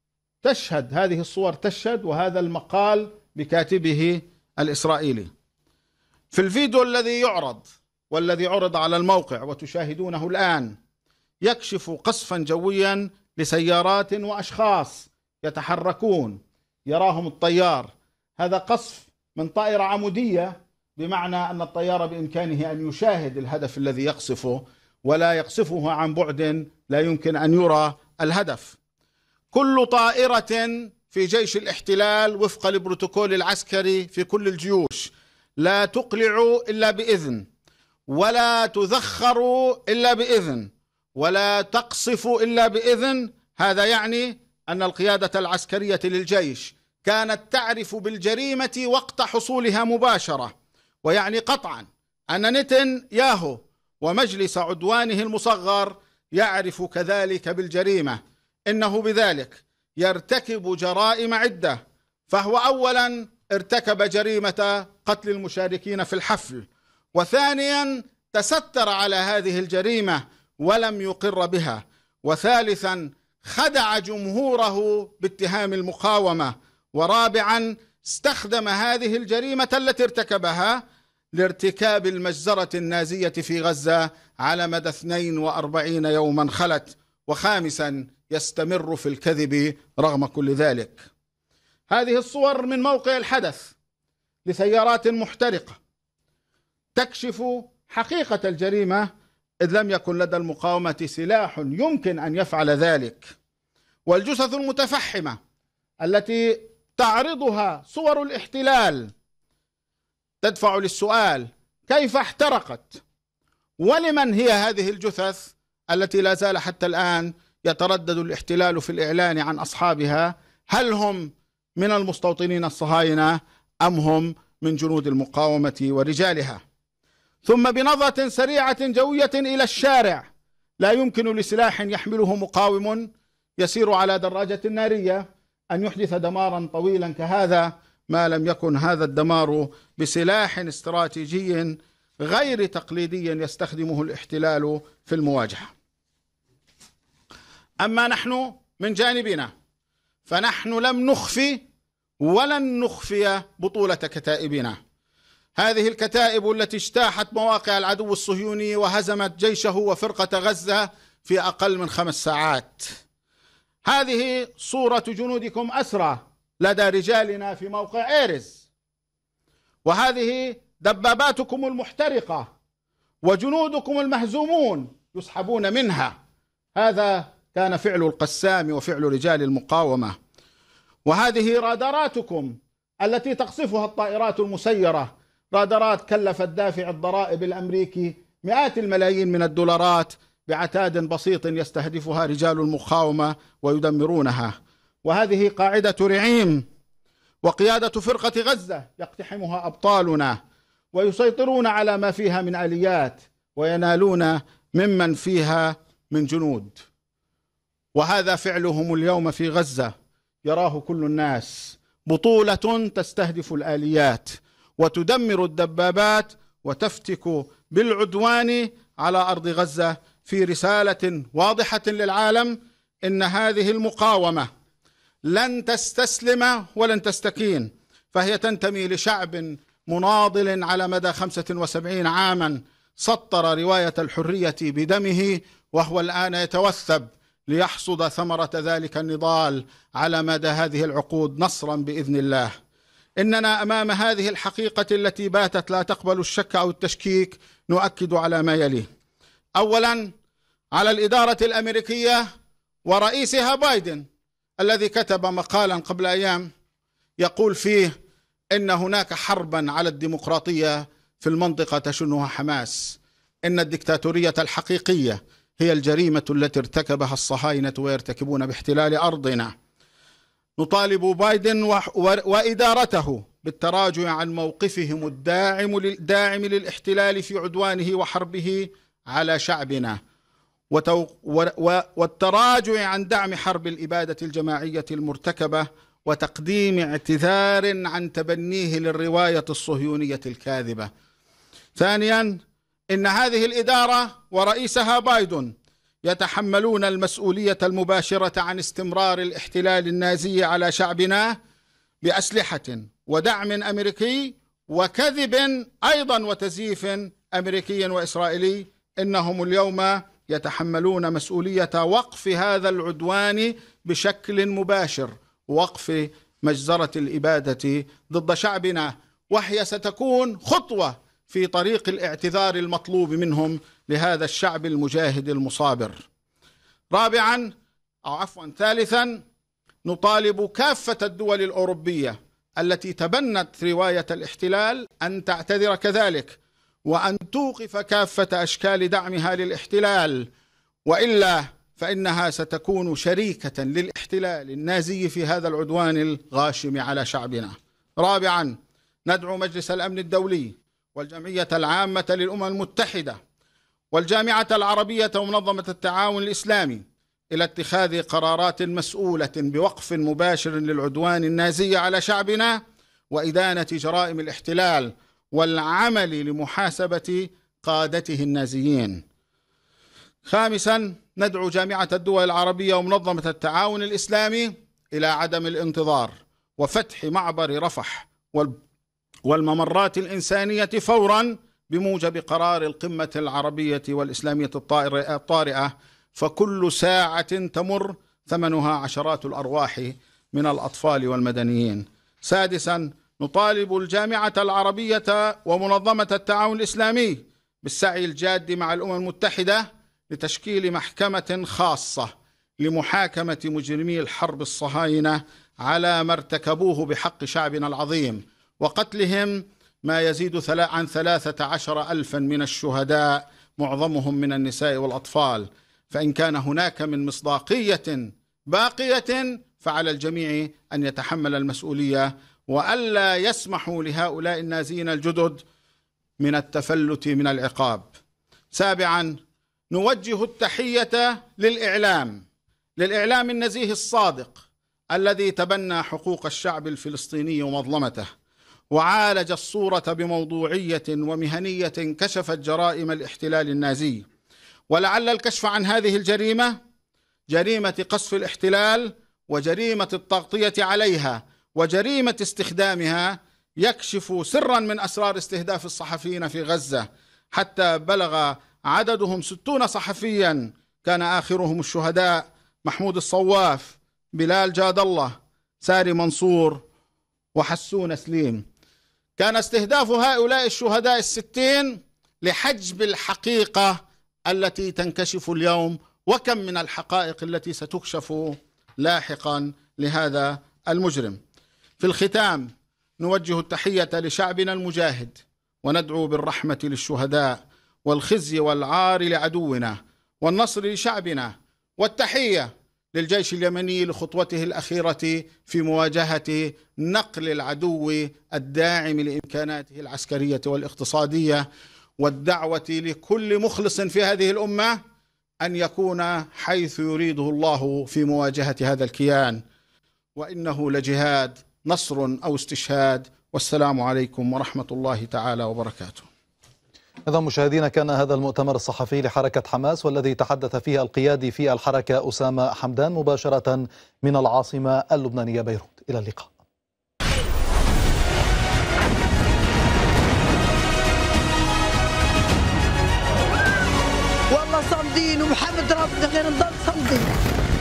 تشهد، هذه الصور تشهد، وهذا المقال بكاتبه الإسرائيلي. في الفيديو الذي يعرض والذي عرض على الموقع وتشاهدونه الآن، يكشف قصفا جويا لسيارات وأشخاص يتحركون، يراهم الطيار. هذا قصف من طائرة عمودية، بمعنى أن الطيار بإمكانه أن يشاهد الهدف الذي يقصفه ولا يقصفه عن بعد لا يمكن أن يرى الهدف. كل طائرة في جيش الاحتلال وفق البروتوكول العسكري في كل الجيوش لا تقلع إلا بإذن، ولا تذخر إلا بإذن، ولا تقصف إلا بإذن. هذا يعني أن القيادة العسكرية للجيش كانت تعرف بالجريمة وقت حصولها مباشرة، ويعني قطعا أن نتن ياهو ومجلس عدوانه المصغر يعرف كذلك بالجريمة. إنه بذلك يرتكب جرائم عدة، فهو أولا ارتكب جريمة قتل المشاركين في الحفل، وثانيا تستر على هذه الجريمة ولم يقر بها، وثالثا خدع جمهوره باتهام المقاومة، ورابعا استخدم هذه الجريمة التي ارتكبها لارتكاب المجزرة النازية في غزة على مدى اثنين وأربعين يوما خلت، وخامسا يستمر في الكذب رغم كل ذلك. هذه الصور من موقع الحدث لسيارات محترقة تكشف حقيقة الجريمة إذ لم يكن لدى المقاومة سلاح يمكن أن يفعل ذلك. والجثث المتفحمة التي تعرضها صور الاحتلال تدفع للسؤال: كيف احترقت؟ ولمن هي هذه الجثث التي لا زال حتى الآن يتردد الاحتلال في الإعلان عن أصحابها؟ هل هم من المستوطنين الصهاينة أم هم من جنود المقاومة ورجالها؟ ثم بنظرة سريعة جوية إلى الشارع، لا يمكن لسلاح يحمله مقاوم يسير على دراجة نارية أن يحدث دمارا طويلا كهذا، ما لم يكن هذا الدمار بسلاح استراتيجي غير تقليدي يستخدمه الاحتلال في المواجهة. أما نحن من جانبنا فنحن لم نخفي ولن نخفي بطولة كتائبنا، هذه الكتائب التي اجتاحت مواقع العدو الصهيوني وهزمت جيشه وفرقة غزة في أقل من خمس ساعات. هذه صورة جنودكم أسرى لدى رجالنا في موقع إيرز، وهذه دباباتكم المحترقة وجنودكم المهزومون يسحبون منها. هذا كان فعل القسام وفعل رجال المقاومة. وهذه راداراتكم التي تقصفها الطائرات المسيرة، رادارات كلفت دافع الضرائب الأمريكي مئات الملايين من الدولارات بعتاد بسيط يستهدفها رجال المقاومة ويدمرونها. وهذه قاعدة رعيم وقيادة فرقة غزة يقتحمها أبطالنا ويسيطرون على ما فيها من آليات وينالون ممن فيها من جنود. وهذا فعلهم اليوم في غزة يراه كل الناس، بطولة تستهدف الآليات وتدمر الدبابات وتفتك بالعدوان على أرض غزة في رسالة واضحة للعالم: إن هذه المقاومة لن تستسلم ولن تستكين، فهي تنتمي لشعب مناضل على مدى خمسة وسبعين عاما سطر رواية الحرية بدمه، وهو الآن يتوثب ليحصد ثمرة ذلك النضال على مدى هذه العقود نصرا بإذن الله. إننا أمام هذه الحقيقة التي باتت لا تقبل الشك أو التشكيك نؤكد على ما يلي: أولا، على الإدارة الأمريكية ورئيسها بايدن الذي كتب مقالا قبل أيام يقول فيه إن هناك حربا على الديمقراطية في المنطقة تشنها حماس، إن الدكتاتورية الحقيقية هي الجريمة التي ارتكبها الصهاينة ويرتكبون باحتلال أرضنا. نطالب بايدن وإدارته بالتراجع عن موقفهم الداعم الداعم للاحتلال في عدوانه وحربه على شعبنا، والتراجع عن دعم حرب الإبادة الجماعية المرتكبة، وتقديم اعتذار عن تبنيه للرواية الصهيونية الكاذبة. ثانيا، إن هذه الإدارة ورئيسها بايدن يتحملون المسؤولية المباشرة عن استمرار الاحتلال النازي على شعبنا بأسلحة ودعم أمريكي وكذب أيضا وتزييف أمريكي وإسرائيلي. إنهم اليوم يتحملون مسؤولية وقف هذا العدوان بشكل مباشر، وقف مجزرة الإبادة ضد شعبنا، وهي ستكون خطوة في طريق الاعتذار المطلوب منهم لهذا الشعب المجاهد المصابر. رابعا أو عفوا ثالثا، نطالب كافة الدول الأوروبية التي تبنت رواية الاحتلال أن تعتذر كذلك، وأن توقف كافة أشكال دعمها للاحتلال، وإلا فإنها ستكون شريكة للاحتلال النازي في هذا العدوان الغاشم على شعبنا. رابعا، ندعو مجلس الأمن الدولي والجمعية العامة للأمم المتحدة والجامعة العربية ومنظمة التعاون الإسلامي إلى اتخاذ قرارات مسؤولة بوقف مباشر للعدوان النازي على شعبنا وإدانة جرائم الاحتلال والعمل لمحاسبة قادته النازيين. خامسا، ندعو جامعة الدول العربية ومنظمة التعاون الإسلامي إلى عدم الانتظار وفتح معبر رفح والممرات الإنسانية فورا بموجب قرار القمة العربية والإسلامية الطارئة، فكل ساعة تمر ثمنها عشرات الأرواح من الأطفال والمدنيين. سادسا، نطالب الجامعة العربية ومنظمة التعاون الإسلامي بالسعي الجاد مع الأمم المتحدة لتشكيل محكمة خاصة لمحاكمة مجرمي الحرب الصهاينة على ما ارتكبوه بحق شعبنا العظيم وقتلهم ما يزيد عن ثلاثة عشر ألفا من الشهداء، معظمهم من النساء والأطفال. فإن كان هناك من مصداقية باقية فعلى الجميع أن يتحمل المسؤولية وألا يسمحوا لهؤلاء النازين الجدد من التفلت من العقاب. سابعا، نوجه التحية للإعلام للإعلام النزيه الصادق الذي تبنى حقوق الشعب الفلسطيني ومظلمته وعالج الصورة بموضوعية ومهنية كشفت جرائم الاحتلال النازي. ولعل الكشف عن هذه الجريمة، جريمة قصف الاحتلال وجريمة التغطية عليها وجريمة استخدامها، يكشف سرا من أسرار استهداف الصحفيين في غزة حتى بلغ عددهم ستون صحفيا، كان آخرهم الشهداء محمود الصواف، بلال جاد الله، ساري منصور، وحسون سليم. كان استهداف هؤلاء الشهداء الستين لحجب الحقيقة التي تنكشف اليوم، وكم من الحقائق التي ستكشف لاحقا لهذا المجرم. في الختام، نوجه التحية لشعبنا المجاهد وندعو بالرحمة للشهداء والخزي والعار لعدونا والنصر لشعبنا، والتحية للجيش اليمني لخطوته الأخيرة في مواجهة نقل العدو الداعم لإمكاناته العسكرية والاقتصادية، والدعوة لكل مخلص في هذه الأمة أن يكون حيث يريده الله في مواجهة هذا الكيان، وإنه لجهاد نصر أو استشهاد. والسلام عليكم ورحمة الله تعالى وبركاته. إذا مشاهدينا، كان هذا المؤتمر الصحفي لحركة حماس والذي تحدث فيه القيادي في الحركة أسامة حمدان مباشرة من العاصمة اللبنانية بيروت. إلى اللقاء. والله صامدين ومحمد ربنا غير نضل صامدين.